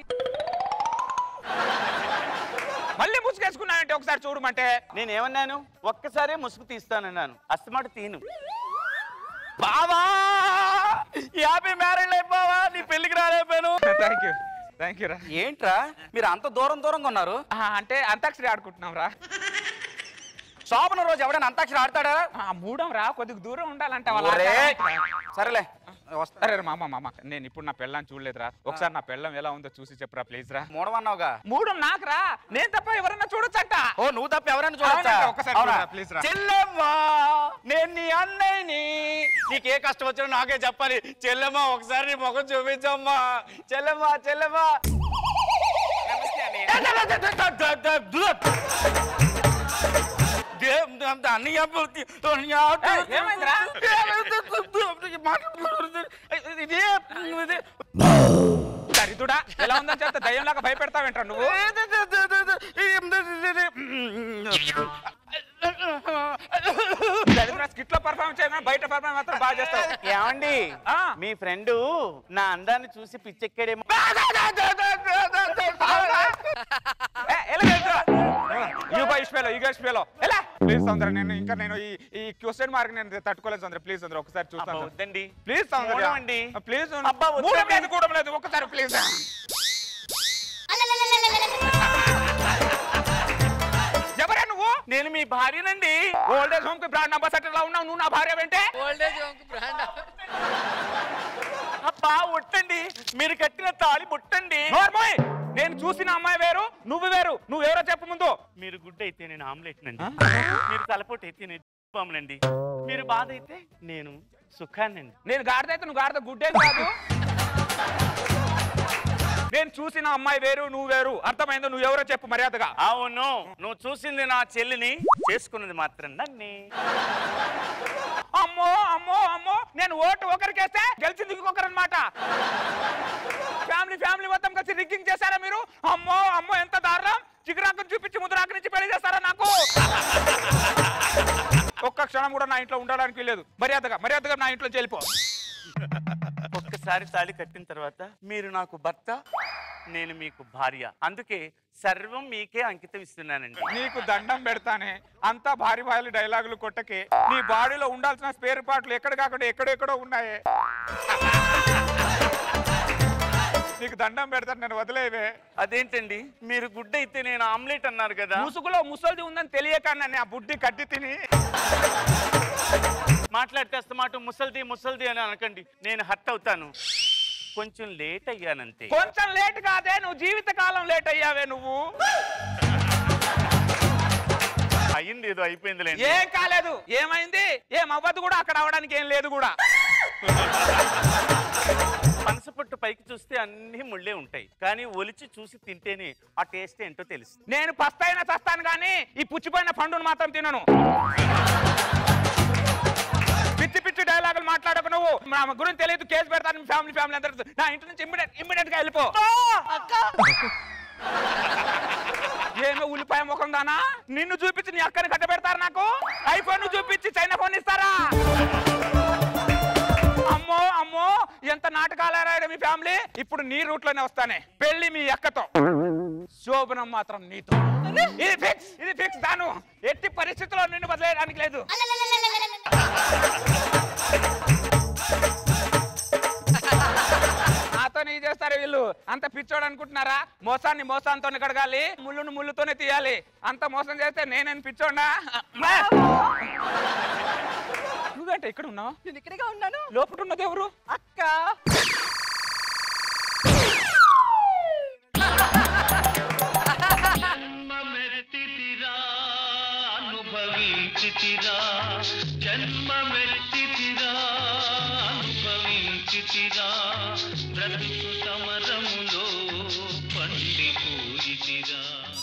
మళ్ళీ ముసుగేసుకున్నానంటే ఒకసారి చూడమంటే. నేనేమన్నాను? ఒక్కసారే ముసుగు తీస్తానన్నాను, అస్తమాట తీను. బావా యాభై మ్యారేజ్ అయిపోవా, నీ పెళ్లికి రాలేపోయాను. థ్యాంక్ యూ థ్యాంక్ యూ రా. ఏంట్రా మీరు అంత దూరం దూరంగా ఉన్నారు? అంటే అంతాక్షరి ఆడుకుంటున్నాం రా. శోభన రోజు ఎవడైనా అంతాక్షరి ఆడతాడా? మూడం రా, కొద్దిగా దూరం ఉండాలంటే. సరేలే సరే మామ మామ నేను ఇప్పుడు నా పెళ్ళాన్ని చూడలేదురా, ఒకసారి నా పెళ్ళం ఎలా ఉందో చూసి చెప్పరా ప్లీజ్ రా. మూడమన్నావుగా? మూడం నాకు రా, నేను తప్ప ఎవరైనా చూడొచ్చంట. ఓ నువ్వు తప్ప ఎవరైనా చూడొచ్చా? ఒకసారి ప్లీజ్ రా. చెల్లెమ్మా నేను నీ అన్నయ్యని, నీకే కష్టం వచ్చినా నాకే చెప్పాలి. చెల్లెమ్మా ఒకసారి నీ ముఖం చూపించమ్మా. చెల్లెమ్మా చెల్లెమ్మా దరిద్రుడా ఎలా ఉందని చెప్తే దయ్యంలాగా భయపెడతావేంట్రా నువ్వు? స్కిట్ లో పర్ఫార్మ్ చేయమని బయట పర్ఫార్మ్ మాత్రం బాగా చేస్తావు. ఏమండి మీ ఫ్రెండ్ నా అందాన్ని చూసి పిచ్చెక్కాడేమో. ప్లీజ్ సౌందర్య నేను ఇంకా నేను ఈ ఈ క్వశ్చన్ మార్క్ నేను తట్టుకోలేదు సౌందర్య. ప్లీజ్ సౌందర్య ఒకసారి చూస్తాను. వద్దండి ప్లీజ్ సౌందర్య అండి ప్లీజ్. మూడం లేదు కూడం లేదు, ఒక్కసారి ప్లీజ్. ఎవరా నువ్వు? నేను మీ భార్యనండి. ఓల్డేజ్ హోమ్ కి బ్రాండ్ అంబాసిడర్ లా ఉన్నావు, నువ్వు నా భార్య వెంటే? ఓల్డేజ్ హోమ్ కి బ్రాండ్ అబ్బా ఒట్టండి, మీరు కట్టిన తాళి బొట్టండి. నేను చూసిన అమ్మాయి వేరు, నువ్వు వేరు. నువ్వు ఎవరో చెప్పు ముందు. మీరు గుడ్డ అయితే నేను ఆమ్లెట్ నండి, మీరు తలపోటు అయితే నేను పామునండి, మీరు బాధ అయితే నేను సుఖాన్నండి. నేను గాడిద అయితే నువ్వు గాడిద గుడ్డే కాదు. నేను చూసిన అమ్మాయి వేరు నువ్వు వేరు అర్థమైందో నువ్వు ఎవరో చెప్పు మర్యాదగా. అవును నువ్వు చూసింది నా చెల్లిని, చేసుకున్నది మాత్రం నన్ను. అమ్మో అమ్మో అమ్మో నేను ఓటు ఒకరికేస్తే గెలిచింది ఇంకొకరు అన్నమాట. ఫ్యామిలీ ఫ్యామిలీ మొత్తం కలిసి రిగ్గింగ్ చేశారా మీరు? అమ్మో అమ్మో ఎంత దారుణం. చిగురాకుని చూపించి ముద్రాకు నుంచి పెళ్లి చేస్తారా నాకు? ఒక్క క్షణం కూడా నా ఇంట్లో ఉండడానికి లేదు. మర్యాదగా మర్యాదగా నా ఇంట్లో వెళ్ళిపో. ఒక్కసారి తాళి కట్టిన తర్వాత మీరు నాకు భర్త, నేను మీకు భార్య. అందుకే సర్వం మీకే అంకితం ఇస్తున్నానండి. నీకు దండం పెడతానే అంతా భారీ భారీ డైలాగులు కొట్టకే. నీ బాడీలో ఉండాల్సిన స్పేర్ పార్ట్లు ఎక్కడ కాకుండా ఎక్కడెక్కడో ఉన్నాయే. నీకు దండం పెడతాను నేను వదిలేవే. అదేంటండి మీరు గుడ్డ అయితే నేను ఆమ్లెట్ అన్నారు కదా. ముసుగులో ముసలిది ఉందని తెలియక నన్ను ఆ బుడ్డి కట్టి తిని మాట్లాడితే మాట ముసల్ది ముసల్ది అని అనకండి, నేను హర్ట్ అవుతాను. కొంచెం లేట్ అయ్యానంతే. కొంచెం లేట్ కాదే, నువ్వు జీవితకాలం లేట్ అయ్యావే. నువ్వు అయింది ఏదో అయిపోయింది. ఏం కాలేదు. ఏమైంది? ఏం అవ్వదు కూడా. అక్కడ అవడానికి ఏం లేదు కూడా. పనసపట్టు పైకి చూస్తే అన్ని ముళ్ళే ఉంటాయి, కానీ ఒలిచి చూసి తింటేనే ఆ టేస్ట్ ఏంటో తెలుస్తుంది. నేను పస్తైనా చస్తాను కానీ ఈ పుచ్చిపోయిన పండును మాత్రం తినను. పిచ్చి పిచ్చి డైలాగులు మాట్లాడకు నువ్వు. నా గురించి తెలియదు, కేసు పెడతాను ఫ్యామిలీ ఫ్యామిలీ అందరూ. నా ఇంటి నుంచి ఇమ్మీడియట్ ఇమ్మీడియట్ గా వెళ్ళిపో. ఏమో ఉల్లిపాయ ముఖం దానా? నిన్ను చూపించి నీ అక్కని కట్ట పెడతారు నాకు. ఐఫోన్ చూపించి చైనా ఫోన్ ఇస్తారా? అమ్మో అమ్మో ఎంత నాటకాలు ఆడాడు మీ ఫ్యామిలీ. ఇప్పుడు నీ రూట్ లోనే వస్తానే. పెళ్లి మీ అక్కతో, శోభనం మాత్రం నీతో. ఇది ఫిక్స్, ఇది ఫిక్స్. దాను ఎట్టి పరిస్థితుల్లో నిన్ను వదిలేయడానికి లేదు. నాతో నీ చేస్తారు వీళ్ళు. అంత పిచ్చోడు అనుకుంటున్నారా? మోసాన్ని మోసాంతోనే కడగాలి, ముళ్ళును ముళ్ళుతోనే తీయాలి. అంత మోసం చేస్తే నేనేం పిచ్చోడా? నువ్వేంట ఇక్కడ ఉన్నావు? నేను ఇక్కడగా ఉన్నాను. లోపల ఉన్నది ఎవరు? అక్క. అనుభవించితిరా జన్మమెత్తితిరా అనుభవించితిరా బ్రతుకు సమరములో పండిపోయితిరా.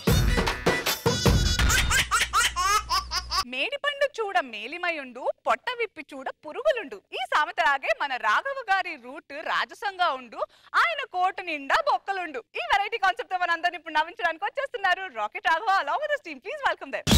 మేడిపండు చూడ మేలిమయుండు, పొట్ట విప్పి చూడ పురుగులుండు. ఈ సామెతలాగే మన రాఘవ గారి రూట్ రాజసంగా ఉండు, ఆయన కోటు నిండా బొక్కలుండు. ఈ వెరైటీ కాన్సెప్ట్ తో మన అందరిని ఇప్పుడు నవ్వించడానికి వచ్చేస్తున్నారు rocket Raghava along with his team. Please welcome them.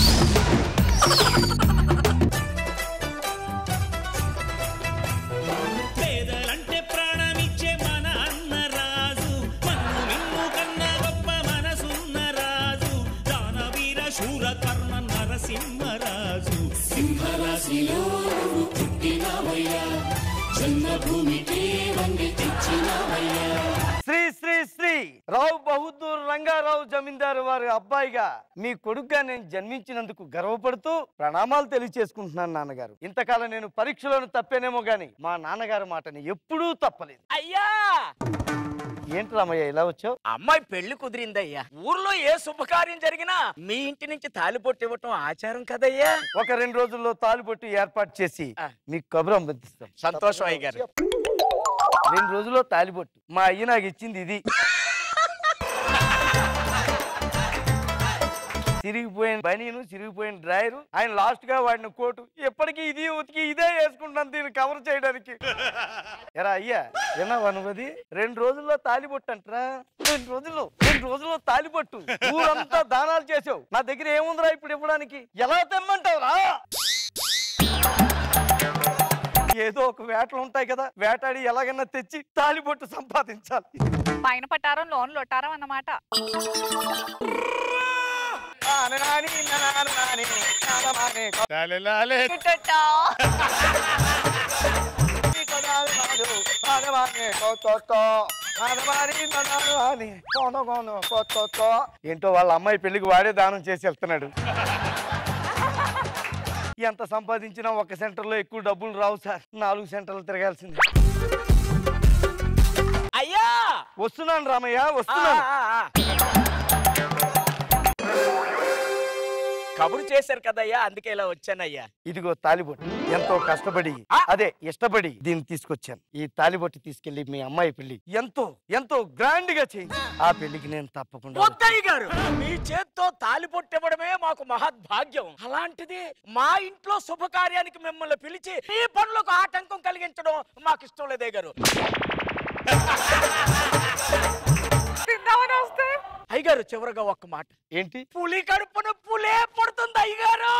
పేదలంటే ప్రాణమిచ్చే మన అన్న రాజు, మన్ను మిన్ను కన్నా గొప్ప మనసున్న రాజు, దానవీర శూర కర్ణ నరసింహరాజు. సింహరాశిలో పుట్టినవయ్యా, జన్మభూమికి వండి తెచ్చినవయ్యా. శ్రీ శ్రీ శ్రీ రావు బహదూర్ రంగారావు జమీందారు వారి అబ్బాయిగా మీ కొడుకుగా నేను జన్మించినందుకు గర్వపడుతూ ప్రణామాలు తెలియచేసుకుంటున్నాను నాన్నగారు. ఇంతకాలం నేను పరీక్షలను తప్పేనేమో గాని మా నాన్నగారి మాటని ఎప్పుడూ తప్పలేదు. అయ్యా ఏంటి రామయ్య ఇలా వచ్చావు? అమ్మాయి పెళ్లి కుదిరిందయ్యా. ఊర్లో ఏ శుభకార్యం జరిగినా మీ ఇంటి నుంచి తాలిపొట్టు ఇవ్వటం ఆచారం కదయ్యా. ఒక రెండు రోజుల్లో తాలిపొట్టు ఏర్పాటు చేసి మీకు కబురు అందిస్తాం. సంతోషం అయ్య గారు. రెండు రోజుల్లో తాలిపొట్టు. మా అయ్య నాకు ఇచ్చింది ఇది. చిరిగిపోయిన బనీను, చిరిగిపోయిన డ్రాయరు, ఆయన లాస్ట్ గా వాడిన కోటు. ఎప్పటికీ ఇది ఉతికి ఇదే వేసుకుంటాను దీన్ని కవర్ చేయడానికి. ఎరా అయ్యా విన్నావా నువ్వది? రెండు రోజుల్లో తాలిపొట్టు అంటరా. రెండు రోజుల్లో రెండు రోజుల్లో తాలిపొట్టు. ఊరంతా దానాలు చేసావు, నా దగ్గర ఏముందిరా ఇప్పుడు ఇవ్వడానికి? ఎలా తెమ్మంటావురా? ఏదో ఒక వేటలు ఉంటాయి కదా, వేటాడి ఎలాగైనా తెచ్చి తాలిబొట్టు సంపాదించాలి. పైన పట్టారం లోన్ లొట్టారం అన్నమాట. ఏంటో వాళ్ళ అమ్మాయి పెళ్లికి వాడే దానం చేసి వెళ్తున్నాడు. ఎంత సంపాదించినా ఒక సెంటర్ లో ఎక్కువ డబ్బులు రావు సార్. నాలుగు సెంటర్లు తిరగాల్సింది. అయ్యా వస్తున్నాను రామయ్య, వస్తున్నాను. కబురు చేశారు కదయ్యా, అందుకే ఇలా వచ్చానయ్యా. ఇదిగో తాలిబొట్టు, ఎంతో కష్టపడి అదే ఇష్టపడి దీన్ని తీసుకొచ్చాను. ఈ తాలిబొట్టు తీసుకెళ్లి మీ అమ్మాయి పెళ్లి ఎంతో ఎంతో గ్రాండ్ గా చేయించి ఆ పెళ్లికి నేను తప్పకుండా ముత్తయ్య గారు, మీ చేత్తో తాలిబొట్టు ఇవ్వడమే మాకు మహద్భాగ్యం. అలాంటిది మా ఇంట్లో శుభకార్యానికి మిమ్మల్ని పిలిచి ఈ పనులకు ఆటంకం కలిగించడం మాకు ఇష్టం లేదే గారు. అయ్యగారు చివరగా ఒక్క మాట. ఏంటి? పులి కడుపున పులే పడుతుంది అయ్యగారు.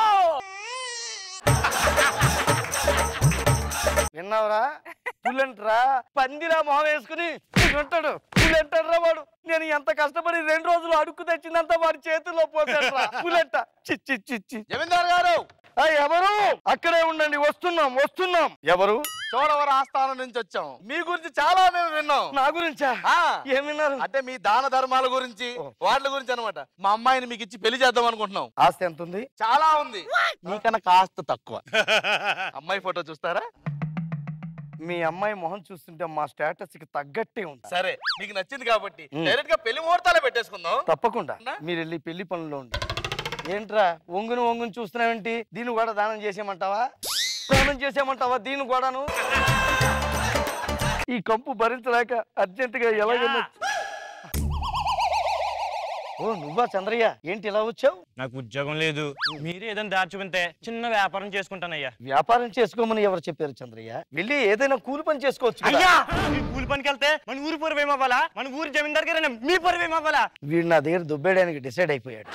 విన్నావురా? పులంటరా పందిరా మొహం వేసుకుని అంటాడు. పులంటారా వాడు? నేను ఎంత కష్టపడి రెండు రోజులు అడుక్కు తెచ్చిందంతా వాడి చేతుల్లో పోతాడ్రా పులంట. చిచ్చి చిచ్చి. జమీందార్ గారు ఎవరు? అక్కడే ఉండండి, వస్తున్నాం వస్తున్నాం. ఎవరు? చోడవర ఆస్థానం నుంచి వచ్చాం. మీ గురించి చాలా మేము విన్నాం. నా గురించా? ఏం విన్నారు? అంటే మీ దాన ధర్మాల గురించి, వాటి గురించి అనమాట. మా అమ్మాయిని మీకు ఇచ్చి పెళ్లి చేద్దాం అనుకుంటున్నాం. ఆస్తి ఎంత ఉంది? చాలా ఉంది. మీకన్నా కాస్త తక్కువ. అమ్మాయి ఫోటో చూస్తారా? మీ అమ్మాయి మొహం చూస్తుంటే మా స్టేటస్ కి తగ్గట్టే ఉంది. సరే, మీకు నచ్చింది కాబట్టి డైరెక్ట్ గా పెళ్లి ముహూర్తాలే పెట్టేసుకుందాం. తప్పకుండా. మీరు వెళ్ళి పెళ్లి పనుల్లో ఉండి. ఏంట్రా ఒంగును ఒంగును చూస్తున్నావేంటి? దీన్ని కూడా దానం చేసేయమంటావా? దానం చేసేయమంటావా దీన్ని కూడాను? ఈ కంపు భరించలేక అర్జెంట్ గా ఎలాగైనా. ఓ నువ్వా చంద్రయ్య? ఏంటి ఇలా వచ్చావు? నాకు ఉద్యోగం లేదు, మీరే ఏదైనా దారి చూపితే చిన్న వ్యాపారం చేసుకుంటానయ్యా. వ్యాపారం చేసుకోమని ఎవరు చెప్పారు చంద్రయ్య? వెళ్ళి ఏదైనా కూలి పని చేసుకోవచ్చు. అయ్యా, కూలి పనికి వెళ్తే మన ఊరి పరువు ఏమవ్వాలా? మన ఊరి జమీందార్ గారు మీ పరువు ఏమవ్వాలా? వీడు నా దగ్గర దుబ్బేయడానికి డిసైడ్ అయిపోయాడు.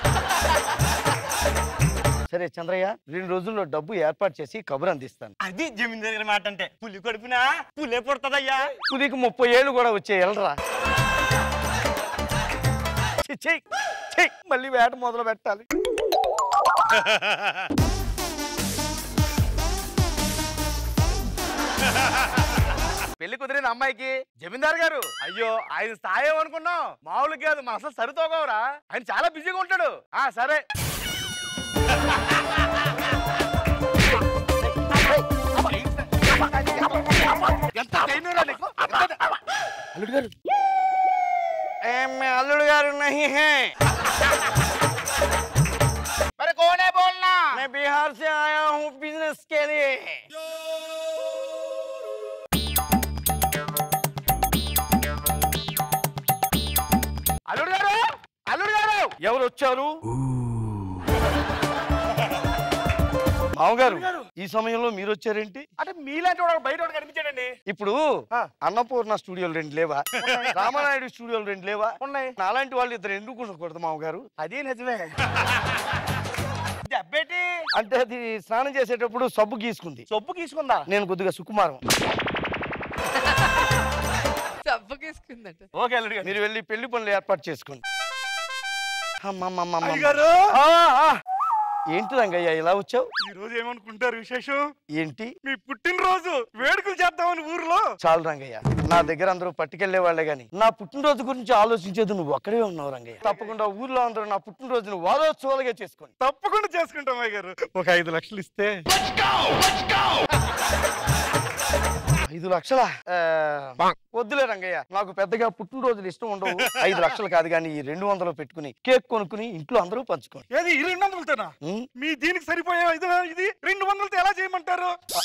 సరే చంద్రయ్య, రెండు రోజుల్లో డబ్బు ఏర్పాటు చేసి కబురు అందిస్తాను. అది జమీందార్ గారి మాట అంటే. పులి కడుపునా పులే పుడతదయ్యా. పులికి ముప్పై ఏళ్ళు కూడా వచ్చే వెళ్ళరా. మళ్ళీ వేట మొదలు పెట్టాలి. పెళ్లి కుదిరిన అమ్మాయికి జమీందార్ గారు అయ్యో ఆయన సాయం అనుకున్నాం, మామూలు కాదు. మన అసలు సరితోగవరా, ఆయన చాలా బిజీగా ఉంటాడు. ఆ సరే ఎంత టైం నీకు? అల్లుడు గారు అల్లుడు గారు నహీ హై. अरे कौन है बोलना? मैं बिहार से आया हूँ बिजनेस के लिए. అల్లుడు గారు, అల్లుడు గారు ఎవరు వచ్చారు? మామగారు, ఈ సమయంలో మీరు వచ్చారేంటి? అంటే మీలాంటి వాడు బయట వాడు కనిపించాడండి. ఇప్పుడు అన్నపూర్ణ స్టూడియోలు రెండు లేవా? రామానాయుడు స్టూడియోలు రెండు లేవా? ఉన్నాయి. నాలాంటి వాళ్ళు ఇద్దరు ఎందుకు ఉండకూడదు మామగారు? అదే నిజమే. అబ్బేటి అంటే అది స్నానం చేసేటప్పుడు సబ్బు గీసుకుంది. సబ్బు గీసుకుందా? నేను కొద్దిగా సుకుమారం. సబ్బు గీసుకుందంట. ఓకే అల్లుడు గారు, మీరు వెళ్ళి పెళ్లి పనులు ఏర్పాటు చేసుకోండి. ఏంటి రంగయ్య ఇలా వచ్చావు? ఈ రోజు ఏమనుకుంటారు విశేషం? ఏంటి? మీ పుట్టినరోజు వేడుకలు చేద్దామని ఊర్లో. చాలు రంగయ్య, నా దగ్గర అందరూ పట్టుకెళ్లే వాళ్ళే గాని నా పుట్టినరోజు గురించి ఆలోచించేది నువ్వు ఒక్కడే ఉన్నావు రంగయ్య. తప్పకుండా ఊర్లో అందరూ నా పుట్టినరోజును వారోత్సవాలుగా చేసుకోండి. తప్పకుండా చేసుకుంటాం అయ్య గారు. ఒక ఐదు లక్షలు ఇస్తే. ఐదు లక్షల వద్దులే రంగయ్య, నాకు పెద్దగా పుట్టినరోజులు ఇష్టం ఉండవు. ఐదు లక్షలు కాదు కానీ ఈ రెండు వందలు పెట్టుకుని కేక్ కొనుక్కుని ఇంట్లో అందరూ పంచుకోండి. ఏది ఈ రెండు వందలతోనా? మీ దీనికి సరిపోయే ఐదు ఇది రెండు వందలతో ఎలా చేయమంటారు?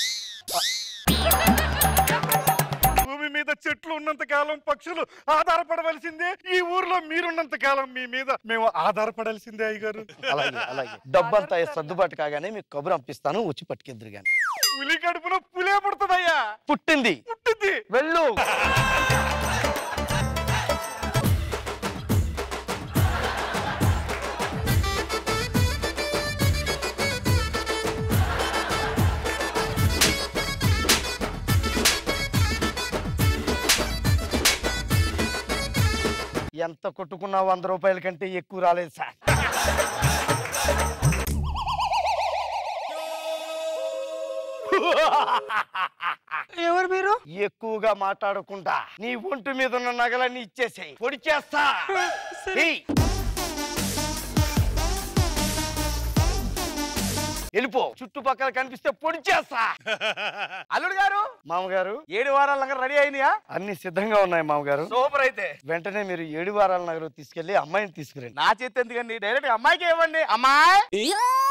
భూమి మీద చెట్లు ఉన్నంత కాలం పక్షులు ఆధారపడవలసిందే. ఈ ఊర్లో మీరున్నంత కాలం మీ మీద మేము ఆధారపడాల్సిందే అయ్య గారు. అలాగే అలాగే, డబ్బంతా సర్దుబాటు కాగానే మీకు కబురు పంపిస్తాను, వచ్చి పట్టుకెద్దరు గాని. పులి కడుపున పులే పుడుతుందయ్యా. పుట్టింది పుట్టింది వెళ్ళు. ఎంత కొట్టుకున్నా వంద రూపాయల కంటే ఎక్కువ రాలేదు సార్. ఎవరు మీరు? ఎక్కువగా మాట్లాడకుండా నీ ఒంటి మీద ఉన్న నగలన్నీ ఇచ్చేసాయి, పొడి చేస్తా. వెళ్ళిపో, చుట్టుపక్కల కనిపిస్తే పొడి చేస్తా. అల్లుడు గారు, మామగారు ఏడు వారాల నగర్ రెడీ అయినాయా? అన్ని సిద్ధంగా ఉన్నాయి మామగారు. సూపర్ అయితే వెంటనే మీరు ఏడు వారాల నగర్ తీసుకెళ్లి అమ్మాయిని తీసుకురండి. నా చేతి ఎందుకండి, డైరెక్ట్ అమ్మాయికి ఇవ్వండి. అమ్మాయి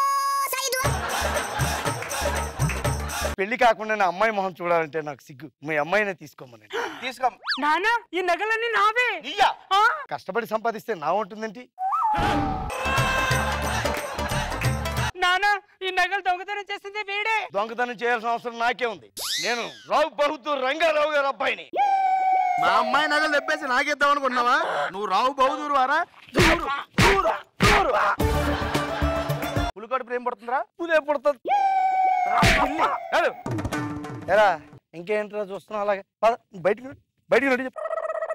పెళ్లి కాకుండా నా అమ్మాయి మొహం చూడాలంటే నాకు సిగ్గు. మీ అమ్మాయినే తీసుకోమని. తీసుకో నానా, ఈ నగలన్నీ నావే. కష్టపడి సంపాదిస్తే నా ఉంటుందేంటి? నానా, ఈ నగలు దొంగతనం చేసింది వీడే. దొంగతనం చేయాల్సిన అవసరం నాకే ఉంది. నేను రావు బహదూర్ రంగారావు గారు అబ్బాయిని. మా అమ్మాయి నగలు తెప్పేసి నాకేద్దాం అనుకున్నావా? నువ్వు రావు బహదూర్ వారా? పులికడుపు ఏం పడుతుందిరా? పులే పడుతుంది. ఎరా ఇంకేంట్రా చూస్తున్నా? అలాగే బయటికి బయటికి రెడీ చెప్పు.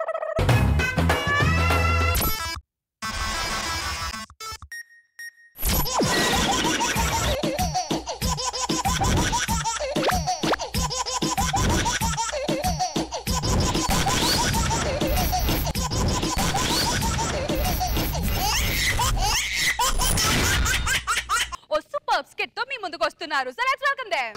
స్కిట్ తో మీ ముందుకు వస్తున్నారు. So let's welcome them.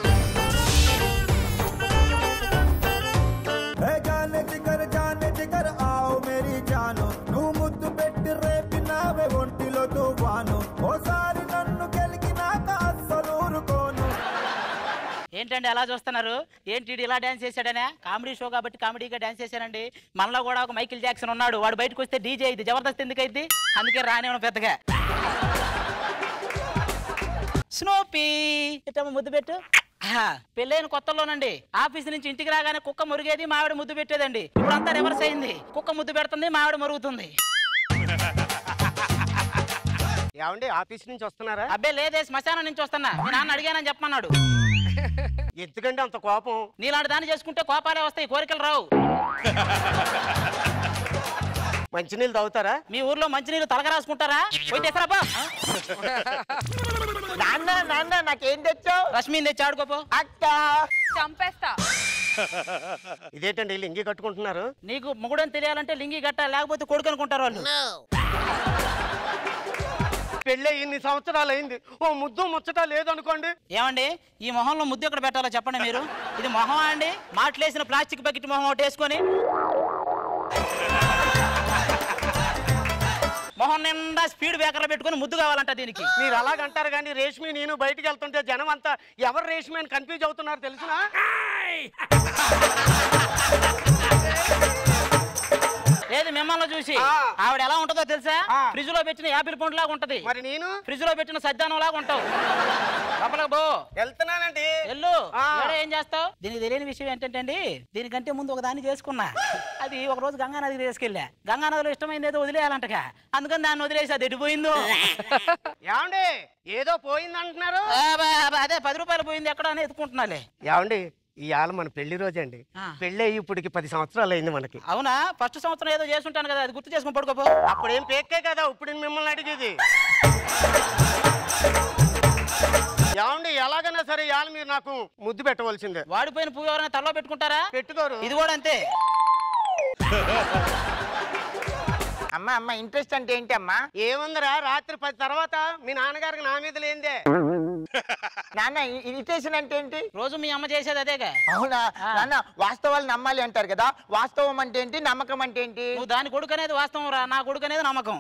ఏ జానే జిగర్ జానే జిగర్ आओ मेरी जानो నువ్వు ముద్దు పెట్టి రేపినావే ఒంటిలో తువాను ఓసారి నన్ను గెలికినాక అస్సలు ఊరుకోను. ఏంటండి అలా చూస్తున్నారు? ఏంటి ఇలా డాన్స్ చేశాడనే? కామెడీ షో కాబట్టి కామెడీగా డాన్స్ చేశానండి. మనలో కూడా ఒక మైకిల్ జాక్సన్ ఉన్నాడు. వాడు బయటకు వస్తే డీజే ఇది జబర్దస్త్ ఎందుకు అయింది? అందుకే రానివ్వను పెద్దగా. స్నోపీ ఇట్టమ్మ ముద్దు పెట్టు. పెళ్ళైన కొత్తలోనండి ఆఫీస్ నుంచి ఇంటికి రాగానే కుక్క మురిగేది, మావిడ ముద్దు పెట్టేదండి. ఇప్పుడు అంతా రివర్స్ అయింది. కుక్క ముద్దు పెడుతుంది, మావిడ మురుగుతుంది. ఏమండి ఆఫీస్ నుంచి వస్తున్నారా? అబ్బే లేదే, శ్మశానం నుంచి వస్తున్నా. మీ నాన్న అడిగానని చెప్పమన్నాడు. ఎందుకంటే అంత కోపం? నీలాంటి దాన్ని చేసుకుంటే కోపాలే వస్తాయి, కోరికలు రావు. మంచినీళ్ళు తాగుతారా? మీ ఊర్లో మంచినీళ్ళు తలక రాసుకుంటారా? పోయి తెస్తారా? నాన్న నాన్న నాకేం తెచ్చావు? రశ్మిని తెచ్చి ఆడుకోపో. అక్క చంపేస్తా. ఇదేంటండి లింగి కట్టుకుంటున్నారు? నీకు మొగుడని తెలియాలంటే లింగి గట్ట, లేకపోతే కొడుకు అనుకుంటారు వాళ్ళు. పెళ్ళి ఇన్ని సంవత్సరాలు అయింది, ఓ ముద్దు ముచ్చట లేదనుకోండి. ఏమండి ఈ మొహంలో ముద్దు ఎక్కడ పెట్టాలో చెప్పండి మీరు. ఇది మొహం అండి? మాటలేసిన ప్లాస్టిక్ బకెట్ మొహం ఒకటి వేసుకొని మొహం నిండా స్పీడ్ బ్రేకర్లు పెట్టుకుని ముద్దు కావాలంట దీనికి. మీరు అలాగంటారు కానీ రేష్మి నేను బయటికి వెళ్తుంటే జనం అంతా ఎవరు రేష్మి అని కన్ఫ్యూజ్ అవుతున్నారు తెలుసునా? ఏది మిమ్మల్ని చూసి ఆవిడ ఎలా ఉంటుందో తెలుసా? ఫ్రిడ్జ్ లో పెట్టిన యాపిల్ పండు లాగా ఉంటది. మరి నేను ఫ్రిడ్జ్ లో పెట్టిన సజ్జానం లాగా ఉంటావు. లోపలికి పో. వెళ్తున్నానండి. వెళ్ళు. ఏం చేస్తావు? దీనికి తెలియని విషయం ఏంటంటే అండి, దీనికంటే ముందు ఒక దాన్ని చేసుకున్నా. అది ఒక రోజు గంగా నదికి తీసుకెళ్ళా. గంగా నదిలో ఇష్టమైంది ఏదో వదిలేయాలంటగా, అందుకని దాన్ని వదిలేసి అది ఎడిపోయిందో. ఏమండి ఏదో పోయింది అంటున్నారు? అదే పది రూపాయలు పోయింది ఎక్కడ అని ఎత్తుకుంటున్నాలే. ఏమండి ఇవాళ మన పెళ్లి రోజు అండి. పెళ్లి అయ్యి ఇప్పటికి పది సంవత్సరాలు అయింది మనకి. అవునా? ఫస్ట్ సంవత్సరం ఏదో చేసుంటాను కదా, అది గుర్తు చేసుకుని పడుకోపో. అప్పుడేం పేక్కే కదా, ఇప్పుడు మిమ్మల్ని అడిగేది. ఏమండి ఎలాగైనా సరే ఇవాళ మీరు నాకు ముద్దు పెట్టవలసిందే. వాడిపోయిన పువ్వు ఎవరైనా తలలో పెట్టుకుంటారా? పెట్టుకోరు. ఇది కూడా అంతే. అమ్మ అమ్మ ఇంట్రెస్ట్ అంటే ఏంటి అమ్మా? ఏముందిరా, రాత్రి పది తర్వాత మీ నాన్నగారికి నా మీద లేందే. నాన్న ఇరిటేషన్ అంటే ఏంటి? రోజు మీ అమ్మ చేసేది అదేగా. అవునా నాన్న? వాస్తవాలు నమ్మాలి అంటారు కదా, వాస్తవం అంటే ఏంటి, నమ్మకం అంటే ఏంటి? నువ్వు దాని కొడుకు అనేది వాస్తవం రా, నా కొడుకు అనేది నమ్మకం.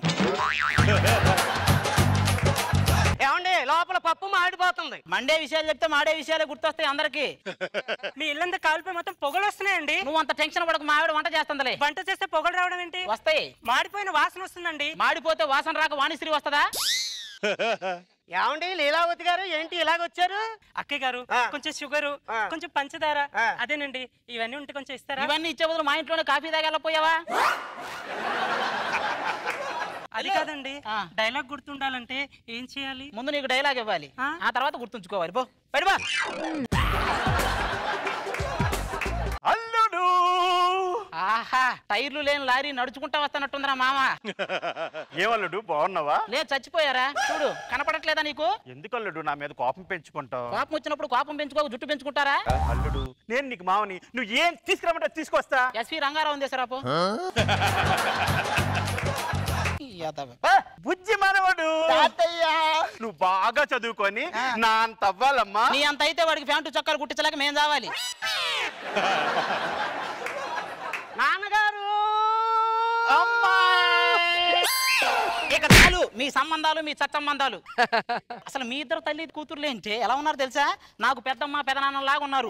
ఏమండి లోపల పప్పు మాడిపోతుంది. మండే విషయాలు చెప్తే మాడే విషయాలే గుర్తొస్తాయి అందరికి. మీ ఇల్లంతా కాలిపోయి మొత్తం పొగలు వస్తున్నాయండి. నువ్వు అంత టెన్షన్ పడకు, మా ఆవిడ వంట చేస్తుందిలే. వంట చేస్తే పొగలు రావడం ఏంటి? వస్తాయి. మాడిపోయిన వాసన వస్తుందండి. మాడిపోతే వాసన రాక వాణిశ్రీ వస్తుందా? ఏమండి లీలావతి గారు ఏంటి ఇలాగొచ్చారు? అక్కయ్య గారు కొంచెం షుగరు, కొంచెం పంచదార, అదేనండి ఇవన్నీ ఉంటే కొంచెం ఇస్తారా? ఇవన్నీ ఇచ్చే బదులు మా ఇంట్లోనే కాఫీ తాగి వెళ్ళిపోయావా? అది కాదండి, డైలాగ్ గుర్తుండాలంటే ఏం చేయాలి? ముందు నీకు డైలాగ్ ఇవ్వాలి, ఆ తర్వాత గుర్తుంచుకోవాలి. పో బయటపా. అల్లుడు ఆహా, టైర్లు లేని లారీ నడుచుకుంటా వస్తానట్టుందిరా మామ. ఏమల్లుడు బాగున్నావా? లేదు చచ్చిపోయారా? చూడు కనపడట్లేదా నీకు? ఎందుకు అల్లుడు నా మీద కోపం పెంచుకుంటావు? కోపం వచ్చినప్పుడు కోపం పెంచుకో, జుట్టు పెంచుకుంటారా? అల్లుడు నేను నీకు మావని, నువ్వు ఏం తీసుకురామంటే తీసుకొస్తా. ఎస్వి రంగారావు దేశరాపు. బుజ్జి మనవడు నువ్వు బాగా చదువుకొని నా అంత అవ్వాలమ్మా. నీ అంత అయితే వాడికి ప్యాంటు చొక్కాలు కుట్టించలేక మేము కావాలి. నాన్నగారు ఇక చాలు మీ సంబంధాలు మీ సత్సంబంధాలు. అసలు మీ ఇద్దరు తల్లి కూతుర్లు ఏంటి ఎలా ఉన్నారు తెలుసా? నాకు పెద్దమ్మ పెదనాన్నలాగా ఉన్నారు.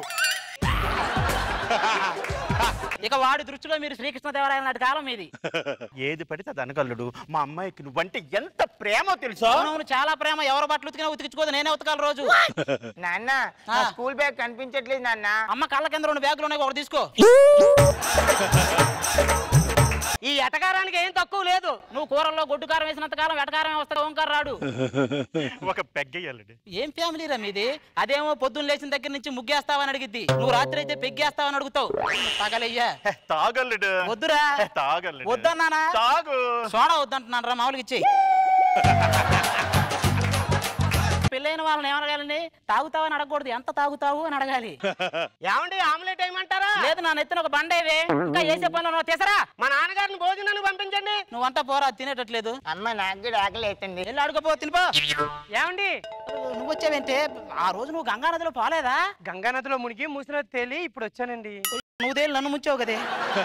ఇక వాడి దృష్టిలో మీరు శ్రీకృష్ణదేవరాయల నాటి కాలం మీది. ఏది పడితే అది అనగలడు. మా అమ్మాయికి నువ్వంటే ఎంత ప్రేమో తెలుసా? అవును చాలా ప్రేమ. ఎవరు బట్టలు ఉతికినా ఉతికించుకోదు, నేనే ఉతకాలి రోజు. నాన్న స్కూల్ బ్యాగ్ కనిపించట్లేదు నాన్న. అమ్మ కళ్ళ కింద రెండు బ్యాగులు ఉన్నాయి, ఒకటి తీసుకో. ఈ ఎటకారానికి ఏం తక్కువ లేదు. నువ్వు కూరల్లో గొడ్డు కారం వేసినంత కాలం ఎటకారం వస్తాడు, ఓంకార రాడు. ఒక పెగ్గేయాలండి. ఏం ఫ్యామిలీ రా మీది? అదేమో పొద్దున్న లేచిన దగ్గర నుంచి ముగ్గేస్తావని అడిగిద్ది, నువ్వు రాత్రి అయితే పెగ్గేస్తావని అడుగుతావు. తగలయ్యా తాగలడు. వద్దురా తాగలడు. వద్దన్నానా? తాగు. సోడా వద్దంటున్నాను రా, మామూలుగా ఇచ్చేయి. పెళ్ళైన వాళ్ళని ఏమనగాలండి? తాగుతావని అడగకూడదు, ఎంత తాగుతావు అని అడగాలి. ఏమండి ఆమ్లెట్ వేయమంటారా? లేదు నా నెత్తిన ఒక బండేవే, ఇంకా వేసే పనులు తీసరా. మా నాన్నగారిని భోజనాన్ని పంపించండి. నువ్వంతా పోరా, తినేటట్లేదు. అమ్మ నాకు కూడా ఆకలి అవుతుంది. వెళ్ళి అడుగుపో, తినిపో. ఏమండి నువ్వు వచ్చావేంటే? ఆ రోజు నువ్వు గంగా నదిలో పోలేదా? గంగా నదిలో మునిగి మూసినది తేలి ఇప్పుడు వచ్చానండి. నువ్వు తేలి నన్ను ముంచావు కదే.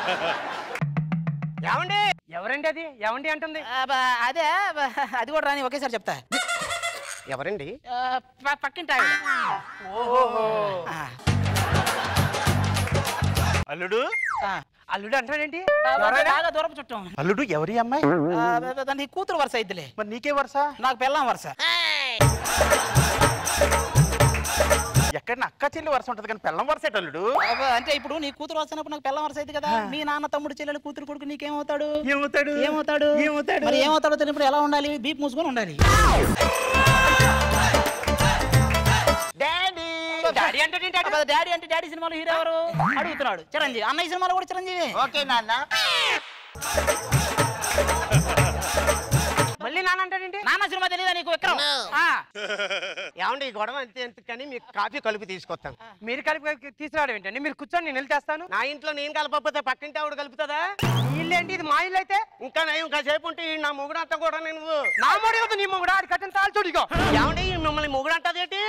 ఏమండి ఎవరండి అది? ఏమండి అంటుంది. అదే అది కూడా రాని ఒకేసారి చెప్తా. ఎవరండి? పక్కింటి. అల్లుడు అల్లుడు అంటాడేంటి? బాగా దూరం చుట్టాం. అల్లుడు ఎవరి అమ్మాయి? నీ కూతురు వరుస అయిద్దిలే. మరి నీకే వరుస? నాకు పెళ్ళాం వరుస. ఎక్కడ అక్క చెల్లి వరుస ఉంటది కానీ పెళ్ళం వరుస అల్లుడు. అంటే ఇప్పుడు నీ కూతురు వస్తున్నప్పుడు నాకు పెళ్ళం వరుస అయితే కదా. మీ నాన్న తమ్ముడు చెల్లెలు కూతురు కొడుకు నీకేమవుతాడు? ఏమవుతాడు? ఏమవుతాడు? ఏమవుతాడు? మరి ఏమవుతాడో తెలియప్పుడు ఎలా ఉండాలి? బీప్ మూసుకొని ఉండాలి. డాడీ అంటే డాడీ అంటే డాడీ సినిమాలో హీరో ఎవరు అడుగుతున్నాడు? చిరంజీవి. అన్నయ్య సినిమాలో కూడా చిరంజీవి. ఓకే నాన్న. మళ్ళీ నాన్న అంటాడేంటి? నాన్న సినిమా తెలియదా నీకు? విక్రమ్. ఏమండి ఈ గొడవ అంతే ఎందుకని మీకు కాఫీ కలిపి తీసుకొస్తాను. మీరు కలిపి తీసుకురావడం ఏంటండి? మీరు కూర్చొని నేను వెళ్ళి చేస్తాను. నా ఇంట్లో నేను కలపకపోతే పక్కింటి ఆవిడ కలుపుతుందా? ఇల్లు ఏంటి ఇది? మా ఇల్లు అయితే ఇంకా నయం కాసేపు ఉంటే నా మొగుడు అంతా కూడా నేను నా మొగుడు కదా నీ మొగుడు అది కట్టిన తాళ్ళు చూడిగో. ఏమండి మిమ్మల్ని మొగుడు అంటది ఏంటి?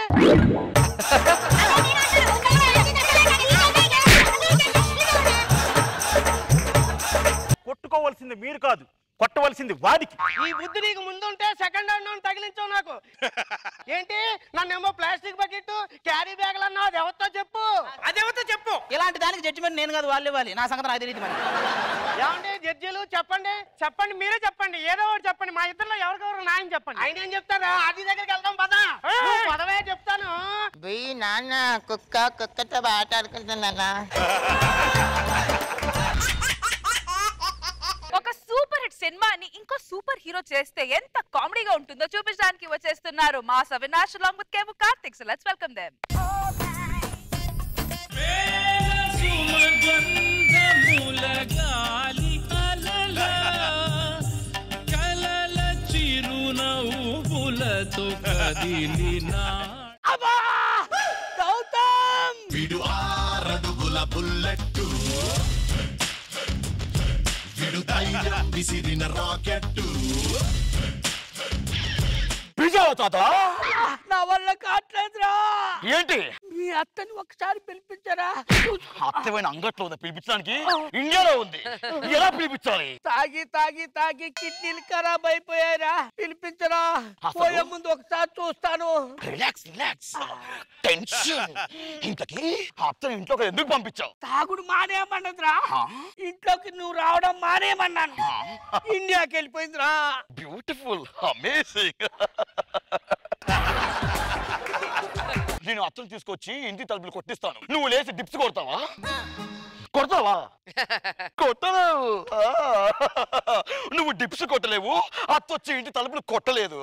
కొట్టుకోవాల్సింది మీరు కాదు, కొట్టవలసింది వాడికి. ఈ బుద్ధి నీకు ముందుంటే సెకండ్ హ్యాండ్ తగిలించావు నాకు. ఏంటి నన్నేమో ప్లాస్టిక్ బకెట్ క్యారీ బ్యాగ్ అన్నా అది ఎవరితో చెప్పు, అదేవతో చెప్పు. ఇలాంటి దానికి జడ్జిమెంట్ నేను కాదు వాళ్ళు ఇవ్వాలి. నా సంగతి నాకు తెలియదు. మరి ఏమండి జడ్జీలు చెప్పండి చెప్పండి మీరే చెప్పండి, ఏదో ఒకటి చెప్పండి. మా ఇద్దరులో ఎవరికెవరు న్యాయం చెప్పండి. ఆయన ఏం చెప్తారా? అది దగ్గరికి వెళ్దాం పదా. పదవే చెప్తాను. పోయి నాన్న కుక్క కుక్కతో ఆట ఆడుకుంటున్నా. ఒక సూపర్ హిట్ సినిమాని ఇంకో సూపర్ హీరో చేస్తే ఎంత కామెడీగా ఉంటుందో చూపించడానికి వచ్చేస్తున్నారు మాస్ అవినాష్ along with కేము Karthik. So let's welcome them. Gautam విడు ఆరడుగుల బుల్లెట్టు, విడు ధైర్యం విసిరిన రాకెట్టు. నా వల్ల కావట్లేదురా. ఏంటి? మీ అత్తని ఒకసారి పిలిపించారా? అత్తమైన అంగట్లో ఉందా పిలిపించడానికి? ఇండియాలో ఉంది, ఎలా పిలిపించాలి? తాగి తాగి తాగి కిడ్నీలు ఖరాబ్ అయిపోయారా? పిలిపించరా? పోయే ముందు ఒకసారి చూస్తాను. Relax relax. టెన్షన్. ఇంతకీ అత్తని ఇంట్లోకి ఎందుకు పంపించావు? తాగుడు మానేయమన్నదిరా. ఇంట్లోకి నువ్వు రావడం మానేయమన్నాను. ఇండియాకి వెళ్ళిపోయిందిరా. Beautiful, amazing. నేను అత్తను తీసుకొచ్చి ఇంటి తలుపులు కొట్టిస్తాను, నువ్వు లేచి డిప్స్ కొడతావా? కొడతావా? కొట్టలేవు. నువ్వు డిప్స్ కొట్టలేవు, అత్త వచ్చి ఇంటి తలుపులు కొట్టలేదు.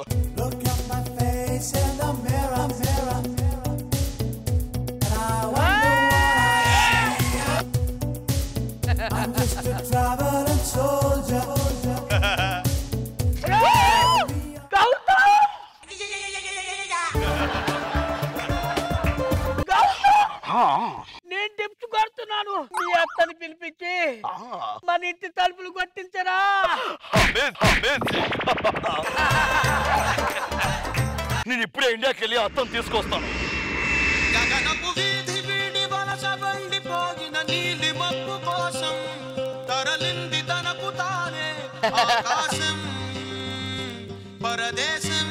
నేను డిప్స్ కొడుతున్నా. చెప్తున్నాను మీ అత్తని పిలిపించి మన ఇంటి తలుపులు కొట్టించరా. నేను ఇప్పుడే ఇండియాకి వెళ్ళి అర్థం తీసుకొస్తాను. గగనపు వీధి వీడి వలస వండిపోగిన నీలి మబ్బు కోసం తరలింది తనకు తానే ఆకాశం పరదేశం.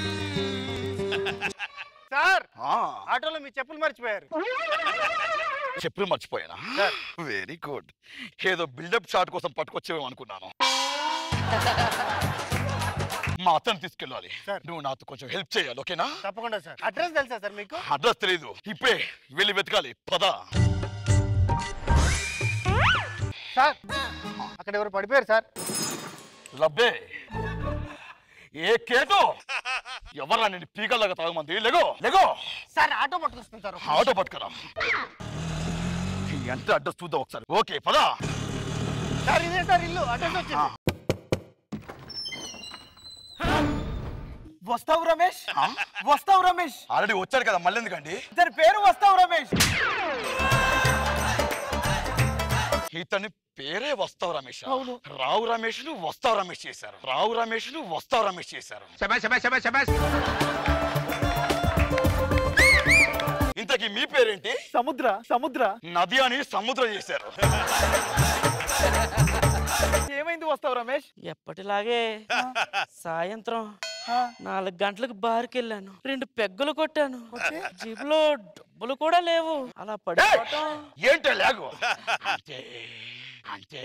సార్ ఆటోలో మీ చెప్పులు మర్చిపోయారు. చెప్పులు మర్చిపోయానా? Very good. ఏదో బిల్డప్ షాట్ కోసం పట్టుకొచ్చేవేమో అనుకున్నాను. మా అతను తీసుకెళ్ళాలి. నువ్వు నాతో కొంచెం హెల్ప్ చేయాలి, ఓకేనా? తప్పకుండా సార్. అడ్రస్ తెలుసా సార్ మీకు? అడ్రస్ తెలీదు, ఇప్పుడే వెళ్ళి వెతకాలి. పద. సార్ అక్కడ ఎవరు పడిపోయారు సార్. లబ్బే ఏ కేతో ఎవరా నేను పీకల్లాగా తాగమంది. లెగో లెగో. సార్ ఆటో పట్టుకొస్తుంటారు. ఆటో పట్టుకరా. ఎంత అడ్రస్ చూద్దాం ఒకసారి. ఓకే పద. సార్ ఇదే సార్ ఇల్లు. అడ్రస్ వచ్చింది. వస్తావు రమేష్, వస్తావు రమేష్. ఆల్రెడీ వచ్చాడు కదా, మళ్ళీ ఎందుకండి? ఇతని పేరు వస్తావు రమేష్. ఇతని పేరే వస్తావు రమేష్. రావు రమేష్ ను వస్తావు రమేష్ చేశారు. రావు రమేష్ ను వస్తావు రమేష్ చేశారు. ఇంతకీ మీ పేరేంటి? సముద్ర. సముద్ర నది అని సముద్రం చేశారు. ఏమైంది వస్తావు రమేష్? ఎప్పటిలాగే సాయంత్రం నాలుగు గంటలకు బార్కి వెళ్ళాను. రెండు పెగ్గులు కొట్టాను. జీబులో డబ్బులు కూడా లేవు. అలా పడిపోవటం. ఏంటో లేగు. అంతే అంతే.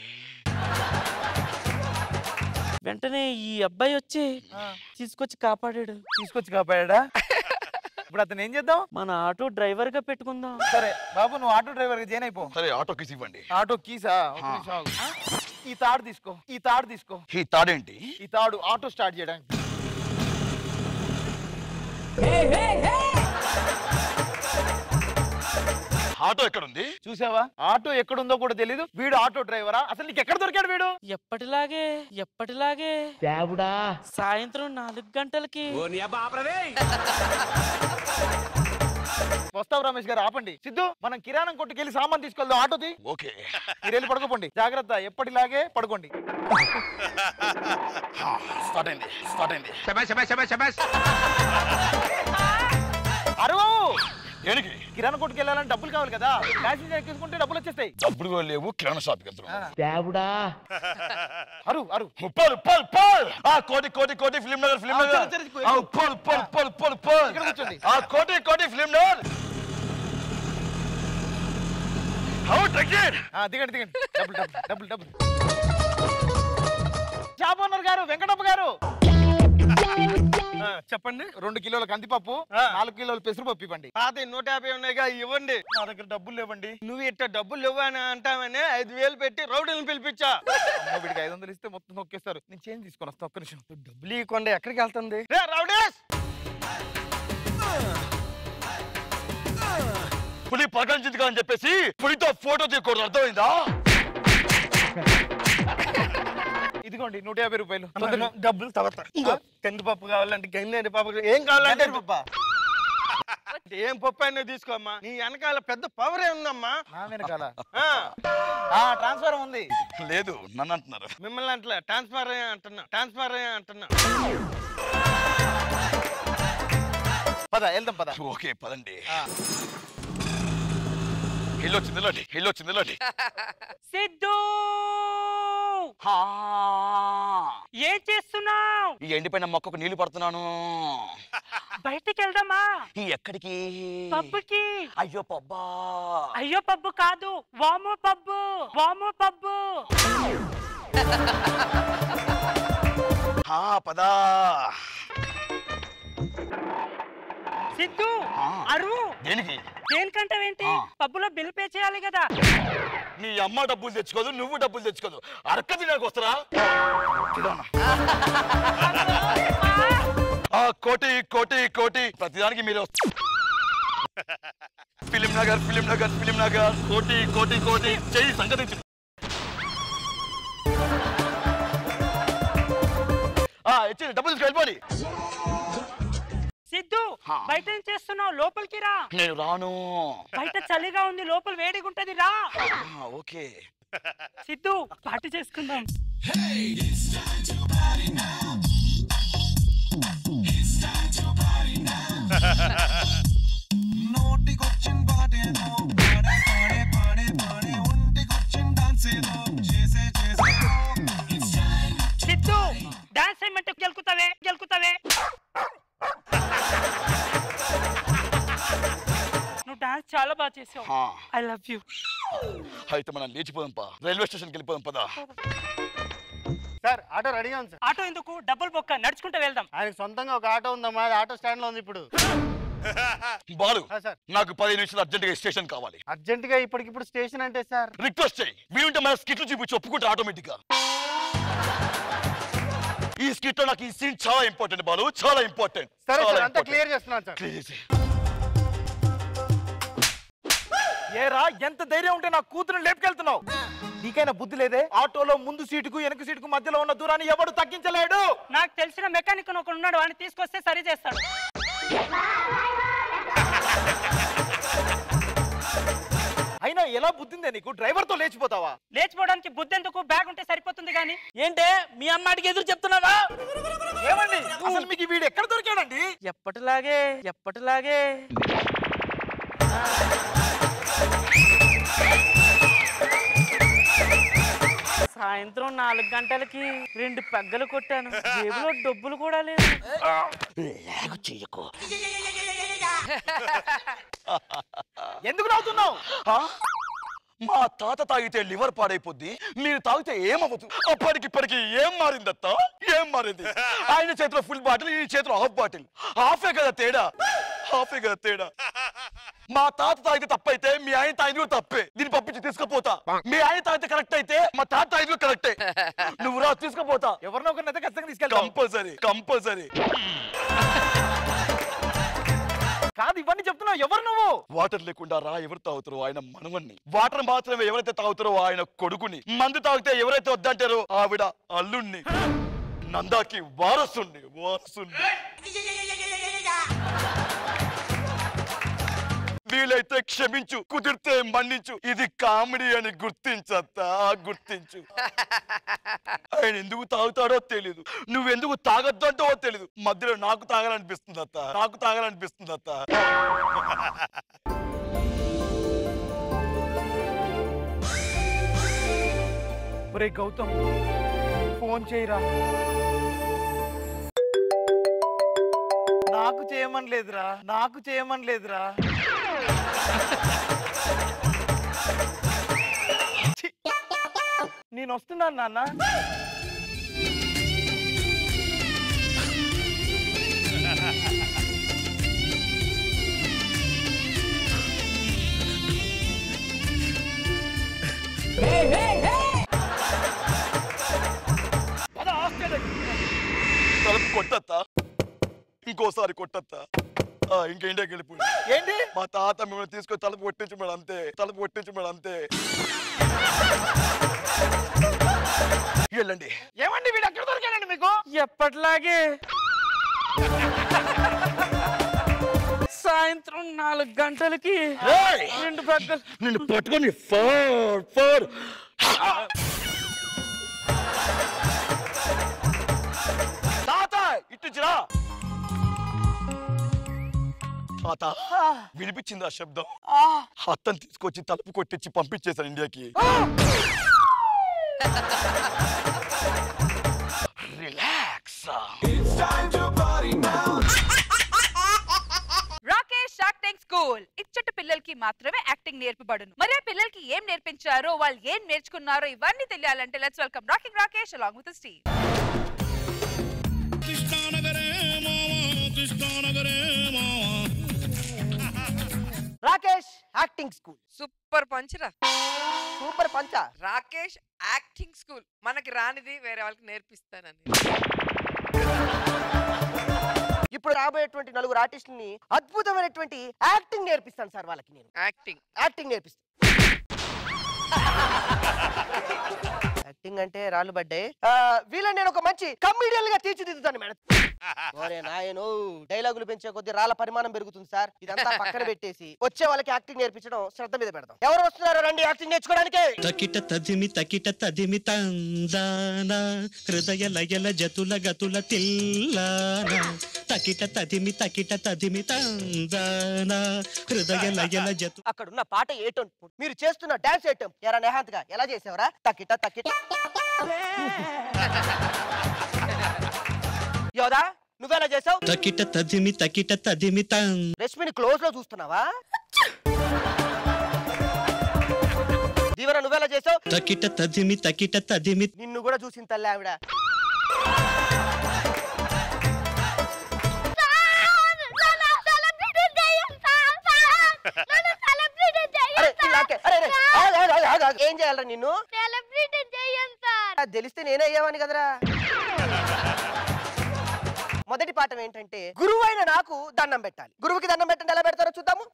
వెంటనే ఈ అబ్బాయి వచ్చి తీసుకొచ్చి కాపాడాడు. తీసుకొచ్చి కాపాడా? ఇప్పుడు అతను ఏం చేద్దాం? మన ఆటో డ్రైవర్ గా పెట్టుకుందాం. సరే బాబు, నువ్వు ఆటో డ్రైవర్ గా జాయిన్ అయిపో. సరే ఆటో కీస్ ఇవ్వండి. ఆటో కీసా? ఒక నిమిషం ఆగు. ఈ తాడు తీసుకో. ఈ తాడు తీసుకో. ఈ తాడేంటి? ఈ తాడు ఆటో స్టార్ట్ చేయడానికి. ఆటో ఎక్కడుంది? చూసావా? ఆటో ఎక్కడుందో కూడా తెలీదు. వీడు ఆటో డ్రైవరా? అసలు నీకు ఎక్కడ దొరికాడు వీడు? ఎప్పటిలాగే ఎప్పటిలాగే దేవుడా సాయంత్రం నాలుగు గంటలకి. వస్తావు రమేష్ గారు, ఆపండి. సిద్ధు, మనం కిరాణం కొట్టుకెళ్ళి సామాన్ తీసుకెళ్దాం. ఆటోది. ఓకే. మీరు వెళ్ళి పడుకోండి. జాగ్రత్త, ఎప్పటిలాగే పడుకోండి. స్టార్ట్ అయింది స్టార్ట్ అయింది. అరువు దేనికి? కిరాణం కొట్టుకు వెళ్ళాలని డబ్బులు కావాలి కదా. ప్యాసింజర్ ఎక్కించుకుంటే డబ్బులు వచ్చేస్తాయి. డబ్బులు కూడా లేవు, కిరాణా షాప్కి వెళ్తున్నాం. దేవుడా. అరు అరు పల్ పల్ పల్. ఆ కోటి కోటి కోటి ఫిల్మ్ నగర్ ఫిల్మ్ నగర్. ఆ పల్ పల్ పల్ పల్ పల్. ఇక్కడ కూర్చోండి. ఆ కోటి కోటి ఫిల్మ్ నగర్. How ticket? ఆ దిగండి దిగండి. డబ్బులు డబ్బులు డబ్బులు డబ్బులు. షాప్ ఓనర్ గారు, వెంకటప్ప గారు. చెప్పండి. రెండు కిలోల కందిపప్పు, నాలుగు కిలోల పెసరపప్పు ఇవ్వండి. పాత నూట యాభై ఉన్నాయిగా, ఇవ్వండి. నా దగ్గర డబ్బులు ఇవ్వండి. నువ్వు ఇట్ట డబ్బులు ఇవ్వని అంటావని ఐదు వేలు పెట్టి రౌడీలను పిలిపించా. వీడికి ఐదు వందలు ఇస్తే మొత్తం నొక్కేస్తారు. నేను చేంజ్ తీసుకొని వస్తా. ఒక్క నిమిషం. డబ్బులు ఇవ్వకుండా ఎక్కడికి వెళ్తుంది? రౌడీస్ పులి పగంచింది అని చెప్పేసి పులితో ఫోటో తీయకూడదు, అర్థమైందా? ఇదిగోండి నూట యాభై రూపాయలు. డబ్బులు తర్వాత కందిపప్పు కావాలంటే గండి పప్పు, ఏం కావాలంటే ఏం పప్పు అయినా తీసుకోమ్మా. నీ వెనకాల పెద్ద పవరే ఉందమ్మా. నా వెనకాల ట్రాన్స్ఫర్ ఉంది. లేదు, నన్ను అంటున్నారు. మిమ్మల్ని అంటలే, ట్రాన్స్ఫర్ అంటున్నా ట్రాన్స్ఫర్ అంటున్నా. పద వెళ్దాం పద. ఓకే పదండి. ఇల్లు వచ్చింది ఇల్లండి ఇల్లు వచ్చింది ఇల్లండి. సిద్ధు ఏం చేస్తున్నావు? ఈ ఎండిపోయిన మొక్కకు నీళ్లు పడుతున్నాను. బయటికి వెళ్దామా? ఎక్కడికి? పబ్బుకి. అయ్యో పబ్బా. అయ్యో పబ్బు కాదు, వామో పబ్బు. వామో పబ్బు. పదా. సిద్ధు అరువు. దేనికి? దేనికంటావేంటి? పబ్బులో బిల్ పే చేయాలి కదా. నీ అమ్మ డబ్బులు తెచ్చుకోదు, నువ్వు డబ్బులు తెచ్చుకోదు. అరక్క తినడానికి వస్తారా? కోటి కోటి కోటి ప్రతిదానికి మీరు ఫిలిం నగర్ ఫిలిం నగర్ ఫిలిం నగర్ కోటి కోటి కోటి చెయ్యి సంగతి. డబ్బులు వెళ్ళిపోయి. సిద్ధు బయట ఏం చేస్తున్నావు? లోపలికి రా. నేను రాను. బయట చలిగా ఉంది, లోపల వేడిగా ఉంటది, రా. ఓకే సిద్ధు పార్టీ చేసుకుందాం. సిద్ధు డాన్స్ చేయమంటే గెలుకుతావే గెలుకుతావే నువ్వు డాన్స్ చాలా బాగా చేసావు. I love you. అయితే మనం లేచిపోదాం పా, రైల్వే స్టేషన్కి వెళ్ళిపోదాం పదా. సార్ ఆటో రెడీగా ఉంది సార్. ఆటో ఎందుకు? డబ్బులు బొక్క, నడుచుకుంటూ వెళ్దాం. ఆయనకు సొంతంగా ఒక ఆటో ఉందమ్మా, అది ఆటో స్టాండ్ లో ఉంది ఇప్పుడు. బాలు సార్ నాకు పదిహేను నిమిషాలు అర్జెంట్ గా స్టేషన్ కావాలి. అర్జెంట్ గా ఇప్పటికిప్పుడు స్టేషన్ అంటే సార్ రిక్వెస్ట్ చేయి, వీలుంటే మన స్కిట్లు చూపించి ఒప్పుకుంటే ఆటోమేటిక్ గా. ఈ స్కిట్ లో నాకు ఈ సీన్ చాలా ఇంపార్టెంట్ బాలు, చాలా ఇంపార్టెంట్. సరే సార్ అంతా క్లియర్ చేస్తున్నాను సార్. క్లియర్ చేసి ఏరా ఎంత ధైర్యం ఉంటే నా కూతురు లేపుకెళ్తున్నావు? నీకైనా బుద్ధి లేదే? ఆటోలో ముందు సీటుకు వెనక సీటుకు మధ్యలో ఉన్న దూరాన్ని ఎవడు తగ్గించలేడు. నాకు తెలిసిన మెకానిక్ ఒకడు ఉన్నాడు, వాడిని తీసుకొస్తే సరి చేస్తాడు. అయినా ఎలా బుద్ధిందే నీకు? డ్రైవర్ తో లేచిపోతావా? లేచిపోవడానికి బుద్ధి ఎందుకు? బ్యాగ్ ఉంటే సరిపోతుంది కానీ. ఏంటే మీ అమ్మాడికి ఎదురు చెప్తున్నావా? ఏమండి అసలు మీకు వీడు ఎక్కడ దొరికాడండి? ఎప్పటిలాగే ఎప్పటిలాగే సాయంత్రం నాలుగు గంటలకి రెండు పెగ్గలు కొట్టాను, జేబులో డబ్బులు కూడా లేదు. ఎందుకు నవ్వుతున్నావు? మా తాత తాగితే లివర్ పాడైపోద్ది, మీరు తాగితే ఏమవ్వదు. అప్పటికిప్పటికి ఏం మారిందత్తా? ఏం మారింది? ఆయన చేతిలో ఫుల్ బాటిల్, ఈ చేతిలో హాఫ్ బాటిల్. హాఫే కదా తేడా, హాఫే కదా తేడా. మా తాత తాగితే తప్పైతే మీ ఆయన తాగితే కూడా తప్పే. దీన్ని పంపించి తీసుకుపోతా. మీ ఆయన తాగితే కరెక్ట్ అయితే మా తాత తాగితే కరెక్టే. నువ్వు రా తీసుకుపోతా. ఎవరినో ఒకరినైతే ఖచ్చితంగా తీసుకెళ్తా. Compulsory compulsory. కాదు ఇవన్నీ చెప్తున్నావు, ఎవరు నువ్వు? వాటర్ లేకుండా రా ఎవరు తాగుతారో ఆయన మనవన్ని, వాటర్ మాత్రమే ఎవరైతే తాగుతారో ఆయన కొడుకుని, మందు తాగితే ఎవరైతే వద్దంటారో ఆవిడ అల్లుణ్ణి, నందాకి వారసుణ్ణి వారసుణ్ణి. వీలైతే క్షమించు, కుదిరితే మన్నించు. ఇది కామెడీ అని గుర్తించత్తా, గుర్తించు. ఆయన ఎందుకు తాగుతాడో తెలీదు, నువ్వెందుకు తాగొద్దు అంటావో తెలీదు. మధ్యలో నాకు తాగాలనిపిస్తుంది అత్త, నాకు తాగాలనిపిస్తుంది అత్త. ఒరే గౌతమ్ ఫోన్ చేయరా. నాకు చేయమని లేదురా, నాకు చేయమని లేదురా. నేను వస్తున్నాను నాన్న. తలుపు కొట్టత్తా, ఇంకోసారి కొట్టత్తా. ఇంకేంటే గెలుపు ఏంటి? మా తాత మిమ్మల్ని తీసుకొని తలుపు కొట్టించు మేడం అంతే, తలుపు కొట్టించు మేడం అంతే. వెళ్ళండి. ఏమండి వీడు ఎక్కడ దొరికాడండి మీకు? ఎప్పటిలాగే సాయంత్రం నాలుగు గంటలకి రెండు పెగ్గలు. నిన్ను పట్టుకొని ఫోర్ ఫోర్ తాత ఇట్టురా. తాత వినిపించింది ఆ శబ్దం? అత్తని తీసుకొచ్చి తలుపు కొట్టించి పంపించేశాను ఇండియాకి. రిలాక్స్. రాకేష్ యాక్టింగ్ స్కూల్ ఇచ్చట పిల్లలకి మాత్రమే యాక్టింగ్ నేర్పబడును. మరి ఆ పిల్లలకి ఏం నేర్పించారో, వాళ్ళు ఏం నేర్చుకున్నారో ఇవన్నీ తెలియాలంటే let's welcome rocking Rakesh along with Steve. Rakesh acting school. Super పంచరా, super punch. Rakesh acting school. మనకి రానిది వేరే వాళ్ళకి నేర్పిస్తానని. ఇప్పుడు రాబోయేటువంటి నలుగురు ఆర్టిస్టులని అద్భుతమైనటువంటి యాక్టింగ్ నేర్పిస్తాను సార్ వాళ్ళకి. నేను యాక్టింగ్ యాక్టింగ్ నేర్పిస్తాను. యాక్టింగ్ అంటే రాళ్ళు పడ్డాయి. వీళ్ళని నేను ఒక మంచి కమిడియన్ గా తీర్చిదిద్దుతాను మేడం. ఓరే నాయను డైలాగులు పెంచే కొద్ది రాళ్ళ పరిమాణం పెరుగుతుంది సార్. ఇదంతా పక్కన పెట్టేసి వచ్చే వాళ్ళకి యాక్టింగ్ నేర్పించడం శ్రద్ధ మీద పెడదాం. ఎవరు వస్తున్నారు రండి యాక్టింగ్ నేర్చుకోవడానికి. తకిట తదిమి తకిట తదిమి తందానా హృదయ లయల జతుల గతుల తిల్లానా తకిట తదిమి తకిట తదిమి తందానా హృదయ లయల జతు. అక్కడున్న పాట ఏటం మీరు చేస్తున్న డాన్స్ ఏటం ఎరా నేహాంత్ గా ఎలా చేసావరా? తకిట తకిట యోదా నువ్వెలా చేసావు? తకిట తదిమి తకిట తదిమి తం. రష్మిని క్లోజ్ లో చూస్తున్నావా? దీవెన నువ్వెలా చేసావు? తకిట తదిమి తకిట తదిమి. నిన్ను కూడా చూసిన తల్లి ఆవిడ. ఏం చేయాలరా నిన్ను? తెలిస్తే నేనే అయ్యావని కదరా. మొదటి పాఠం ఏంటంటే గురువు అయిన నాకు దండం పెట్టాలి. గురువుకి దండం పెట్టండి, ఎలా పెడతారో చూద్దాము.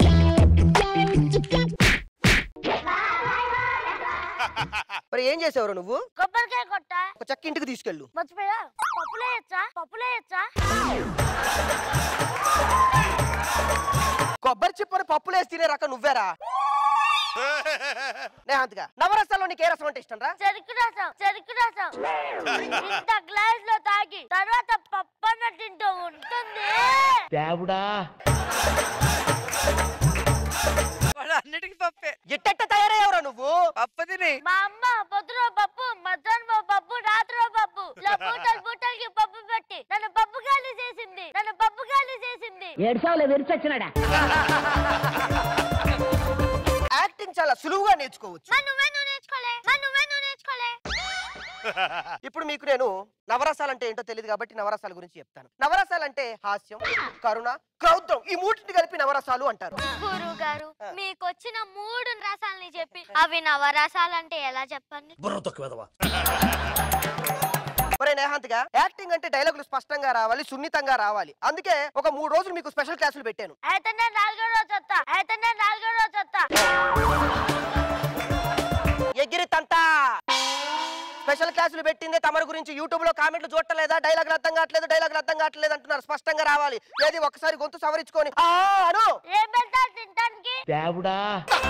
మరి ఏం చేసావు నువ్వు? కొబ్బరికాయ కొట్ట ఒక చెక్క ఇంటికి తీసుకెళ్ళు. మర్చిపోయా పప్పులేయచ్చా పప్పులేయచ్చా కొబ్బరి చిప్పని పప్పులేసి తినే రకం నువ్వేరా? నేహాంత్గా నవరసాల్లో నీకు ఏ రసం అంటే ఇష్టం రా? చెరుకు రసం చెరుకు రసం ఇంత గ్లాస్ లో తాగి తర్వాత పప్పన్న తింటూ ఉంటుంది. దేవుడా అన్నిటికీ పప్పే. ఎట్టెట్ట తయారయ్యావురా నువ్వు? పప్పు తిని మా అమ్మ పొద్దున పప్పు మధ్యాహ్నం పప్పు రాత్రి పప్పు ఇలా బూటలు బూటలకి పప్పు పెట్టి నన్ను పప్పు గాలి చేసింది నన్ను పప్పు గాలి చేసింది. ఏడ్చావులే విరిచొచ్చినాడా? యాక్టింగ్ చాలా సులువుగా నేర్చుకోవచ్చు. ఇప్పుడు మీకు నేను నవరసాలు అంటే ఏంటో తెలియదు కాబట్టి నవరసాల గురించి చెప్తాను. నవరసాలు అంటే హాస్యం, కరుణ, క్రౌద్రం ఈ మూటిని కలిపి నవరసాలు అంటారు. గురువు గారు మీకు వచ్చిన మూడు రసాలని చెప్పి అవి నవరసాలు అంటే ఎలా చెప్పండి? ఒరే నేహాంత్గా యాక్టింగ్ అంటే డైలాగులు స్పష్టంగా రావాలి, సున్నితంగా రావాలి. అందుకే ఒక మూడు రోజులు మీకు స్పెషల్ క్లాసులు పెట్టాను. అయితే నేను నాలుగో రోజు వస్తా అయితే నేను నాలుగో రోజు వస్తా. ఎగిరి తంతా స్పెషల్ క్లాసులు పెట్టింది తమరి గురించి. యూట్యూబ్ లో కామెంట్లు చూడలేదా? డైలాగులు అర్థం కావట్లేదు డైలాగులు అర్థం కావట్లేదు అంటున్నారు. స్పష్టంగా రావాలి. ఏది ఒకసారి గొంతు సవరించుకొని అను. దేవుడా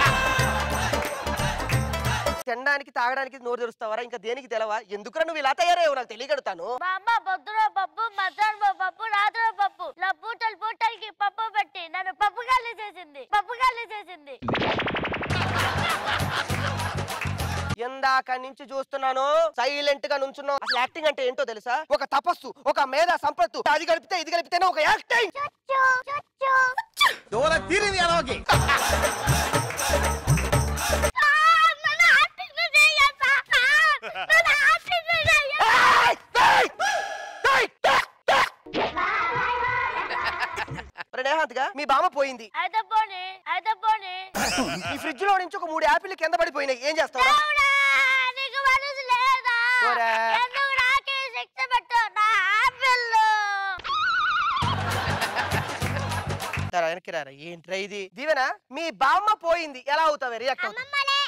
తినడానికి తాగడానికి నోరు తెరుస్తావరా? ఇంకా దేనికి తెలవా? ఎందుకురా నువ్వు ఇలా తయారయ్యావు? నాకు తెలియగలుగుతాను. మా అమ్మ పొద్దున పప్పు మధ్యాహ్నం పప్పు రాత్రి పప్పు ఇలా పూటలు పూటలకి పప్పు పెట్టి నన్ను పప్పు గాలి చేసింది పప్పు గాలి చేసింది. ఎందాక నుంచి చూస్తున్నాను సైలెంట్ గా నుంచున్నావు. అసలు యాక్టింగ్ అంటే ఏంటో తెలుసా? ఒక తపస్సు, ఒక మేధా సంపత్తు. అది కలిపితే ఇది కలిపితేనే ఒక యాక్టింగ్. నేహాంత్గా మీ బామ్మ పోయింది. ఈ ఫ్రిడ్జ్ లో నుంచి ఒక మూడు యాపిల్ కింద పడిపోయినాయి. ఏం చేస్తావు? వెనక్కి రారా. ఏంట్రా ఇది? దీవెన మీ బామ్మ పోయింది, ఎలా అవుతావే? రియాక్ట్ అవుతావు?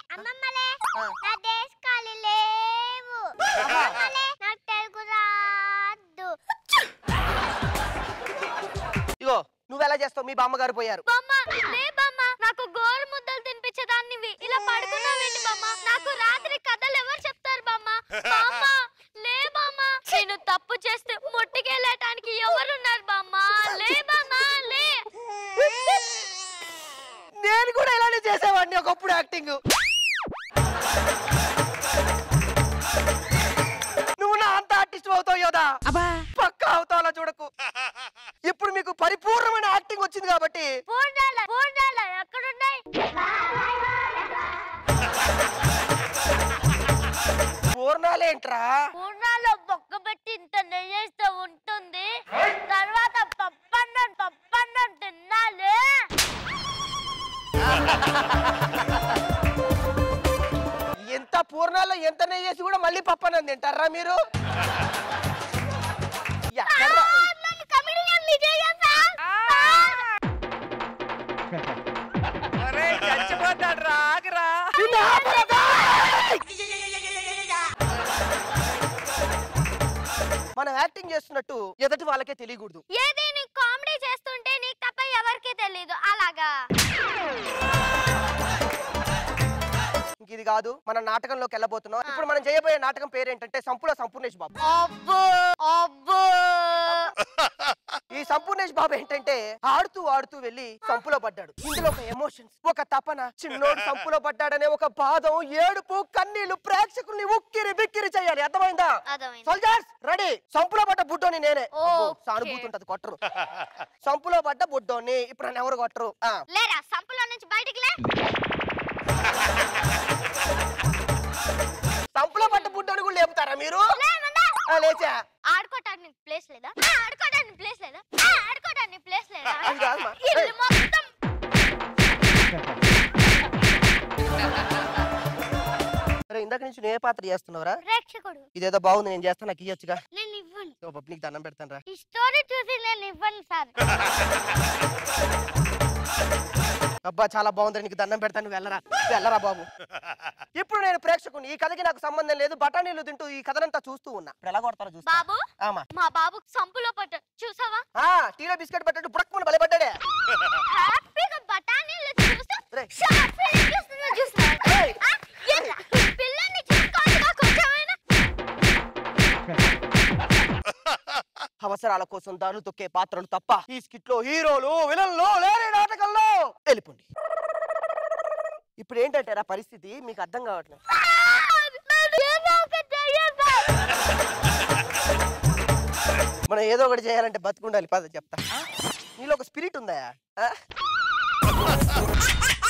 ఇగో నువ్వు ఎలా చేస్తావు? మీ బామ్మగారు పోయారు. నాకు గోరు ముద్దలు తినిపించేదాన్ని ఇలా పడుకున్నావేంటి బామ్మ? నాకు రాత్రి కథలు ఎవరు చెప్తారు బామ్మ? బామ్మ లే బామ్మ, నేను తప్పు చేస్తే ముట్టుకెళ్ళటానికి ఎవరున్నారు బామ్మ? లే బామ్మ లే. నేను కూడా ఇలానే చేసేవాడిని ఒకప్పుడు యాక్టింగ్. నువ్వు నా అంత ఆర్టిస్ట్ అవుతావు యోదా. పక్కా అవుతావు, అలా చూడకు. ఇప్పుడు మీకు పరిపూర్ణమైన యాక్టింగ్ వచ్చింది కాబట్టి పూర్ణాలేంట్రా? పూర్ణాలో బొక్క పెట్టి ఇంత నెయ్యేస్తూ ఉంటుంది. తర్వాత పప్పన్నం పప్పన్నం తిన్నాలే. ఎంత పూర్ణాల్లో ఎంత నెయ్యేసి కూడా మళ్ళీ పప్పన్నం తింటారా మీరు? చచ్చిపోతాడు రా, ఆగరా. మనం యాక్టింగ్ చేస్తున్నట్టు ఎదుటి వాళ్ళకే తెలియకూడదు. ఏది నీకు కామెడీ చేస్తుంటే నీకు తప్ప ఎవరికీ తెలియదు అలాగా. ఇది కాదు, మనం నాటకంలోకి వెళ్ళబోతున్నాం. ఇప్పుడు మనం చేయబోయే నాటకం పేరేంటంటే సంపుల సంపూర్ణేష్ బాబు. అబ్బో అబ్బో ఈ సంపూర్ణేష్ బాబు ఏంటంటే ఆడుతూ ఆడుతూ వెళ్ళి సంపులో పడ్డాడు. ఇందులో ఒక ఎమోషన్స్, ఒక తపన, చిన్నోడు సంపులో పడ్డాడనే ఒక బాధం, ఏడుపు, కన్నీళ్లు ప్రేక్షకుల్ని ఉక్కిరి బిక్కిరి చేయాలి. అర్థమైందా? Soldiers ready. సంపులో పడ్డ బుడ్డోని నేనే. సానుభూతి ఉంటది, కొట్టరు. సంపులో పడ్డ బుడ్డోని ఇప్పుడు నన్ను ఎవరు కొట్టరు. లేరా సంపులో నుంచి బయటికి లే. సంపులో పడ్డ బుడ్డోని కూడా లేపుతారా మీరు? లేచా. ఆడుకోవడానికి ప్లేస్ లేదా? ఆడుకోవడానికి ప్లేస్ లేదా? ఆడుకోవడానికి ప్లేస్ లేదా? అది కాదమ్మా. ఇల్లు మొత్తం ఇందాక నుంచి నువ్వు ఏ పాత్ర చేస్తున్నావురా? ప్రేక్షకుడు. ఇదేదో బాగుంది, నేను చేస్తాను, నాకు ఇయ్యొచ్చుగా. నేను ఇవ్వను. పబ్లిక్ దండం పెడతాను రా. ఈ స్టోరీ చూసి నేను ఇవ్వను సార్. అబ్బా చాలా బాగుంది, నీకు దండం పెడతాను, నువ్వు వెళ్ళరా వెళ్ళరా బాబు. ఇప్పుడు నేను ప్రేక్షకుని, ఈ కథకి నాకు సంబంధం లేదు. బఠానీలు తింటూ ఈ కథనంతా చూస్తూ ఉన్నా. ఇప్పుడు ఎలా కొడతారో చూస్తా. బాబు ఆమా మా బాబు సంపులో పట్ట చూసావా? ఆ టీలో బిస్కెట్ పెట్టట్టు బుడక్కుమని బలపడ్డాడే. హ్యాపీగా బఠానీలు చూస్తూ షార్ట్ ఫిల్మ్ చూస్తున్నా చూస్తున్నా. ఆ, ఏంట్రా? పిల్లల్ని చూసుకోవాలిగా కొంచెమైనా. అవసరాల కోసం దారులు తొక్కే పాత్రలు తప్ప ఈ స్కిట్ లో హీరోలు విలన్లు లేని నాటకంలో వెళ్ళిపోండి. ఇప్పుడు ఏంటంటే నా పరిస్థితి మీకు అర్థం కావట్లేదు. మనం ఏదో ఒకటి చేయాలంటే బతుకుండాలి. పద చెప్తా. నీలో ఒక స్పిరిట్ ఉందా?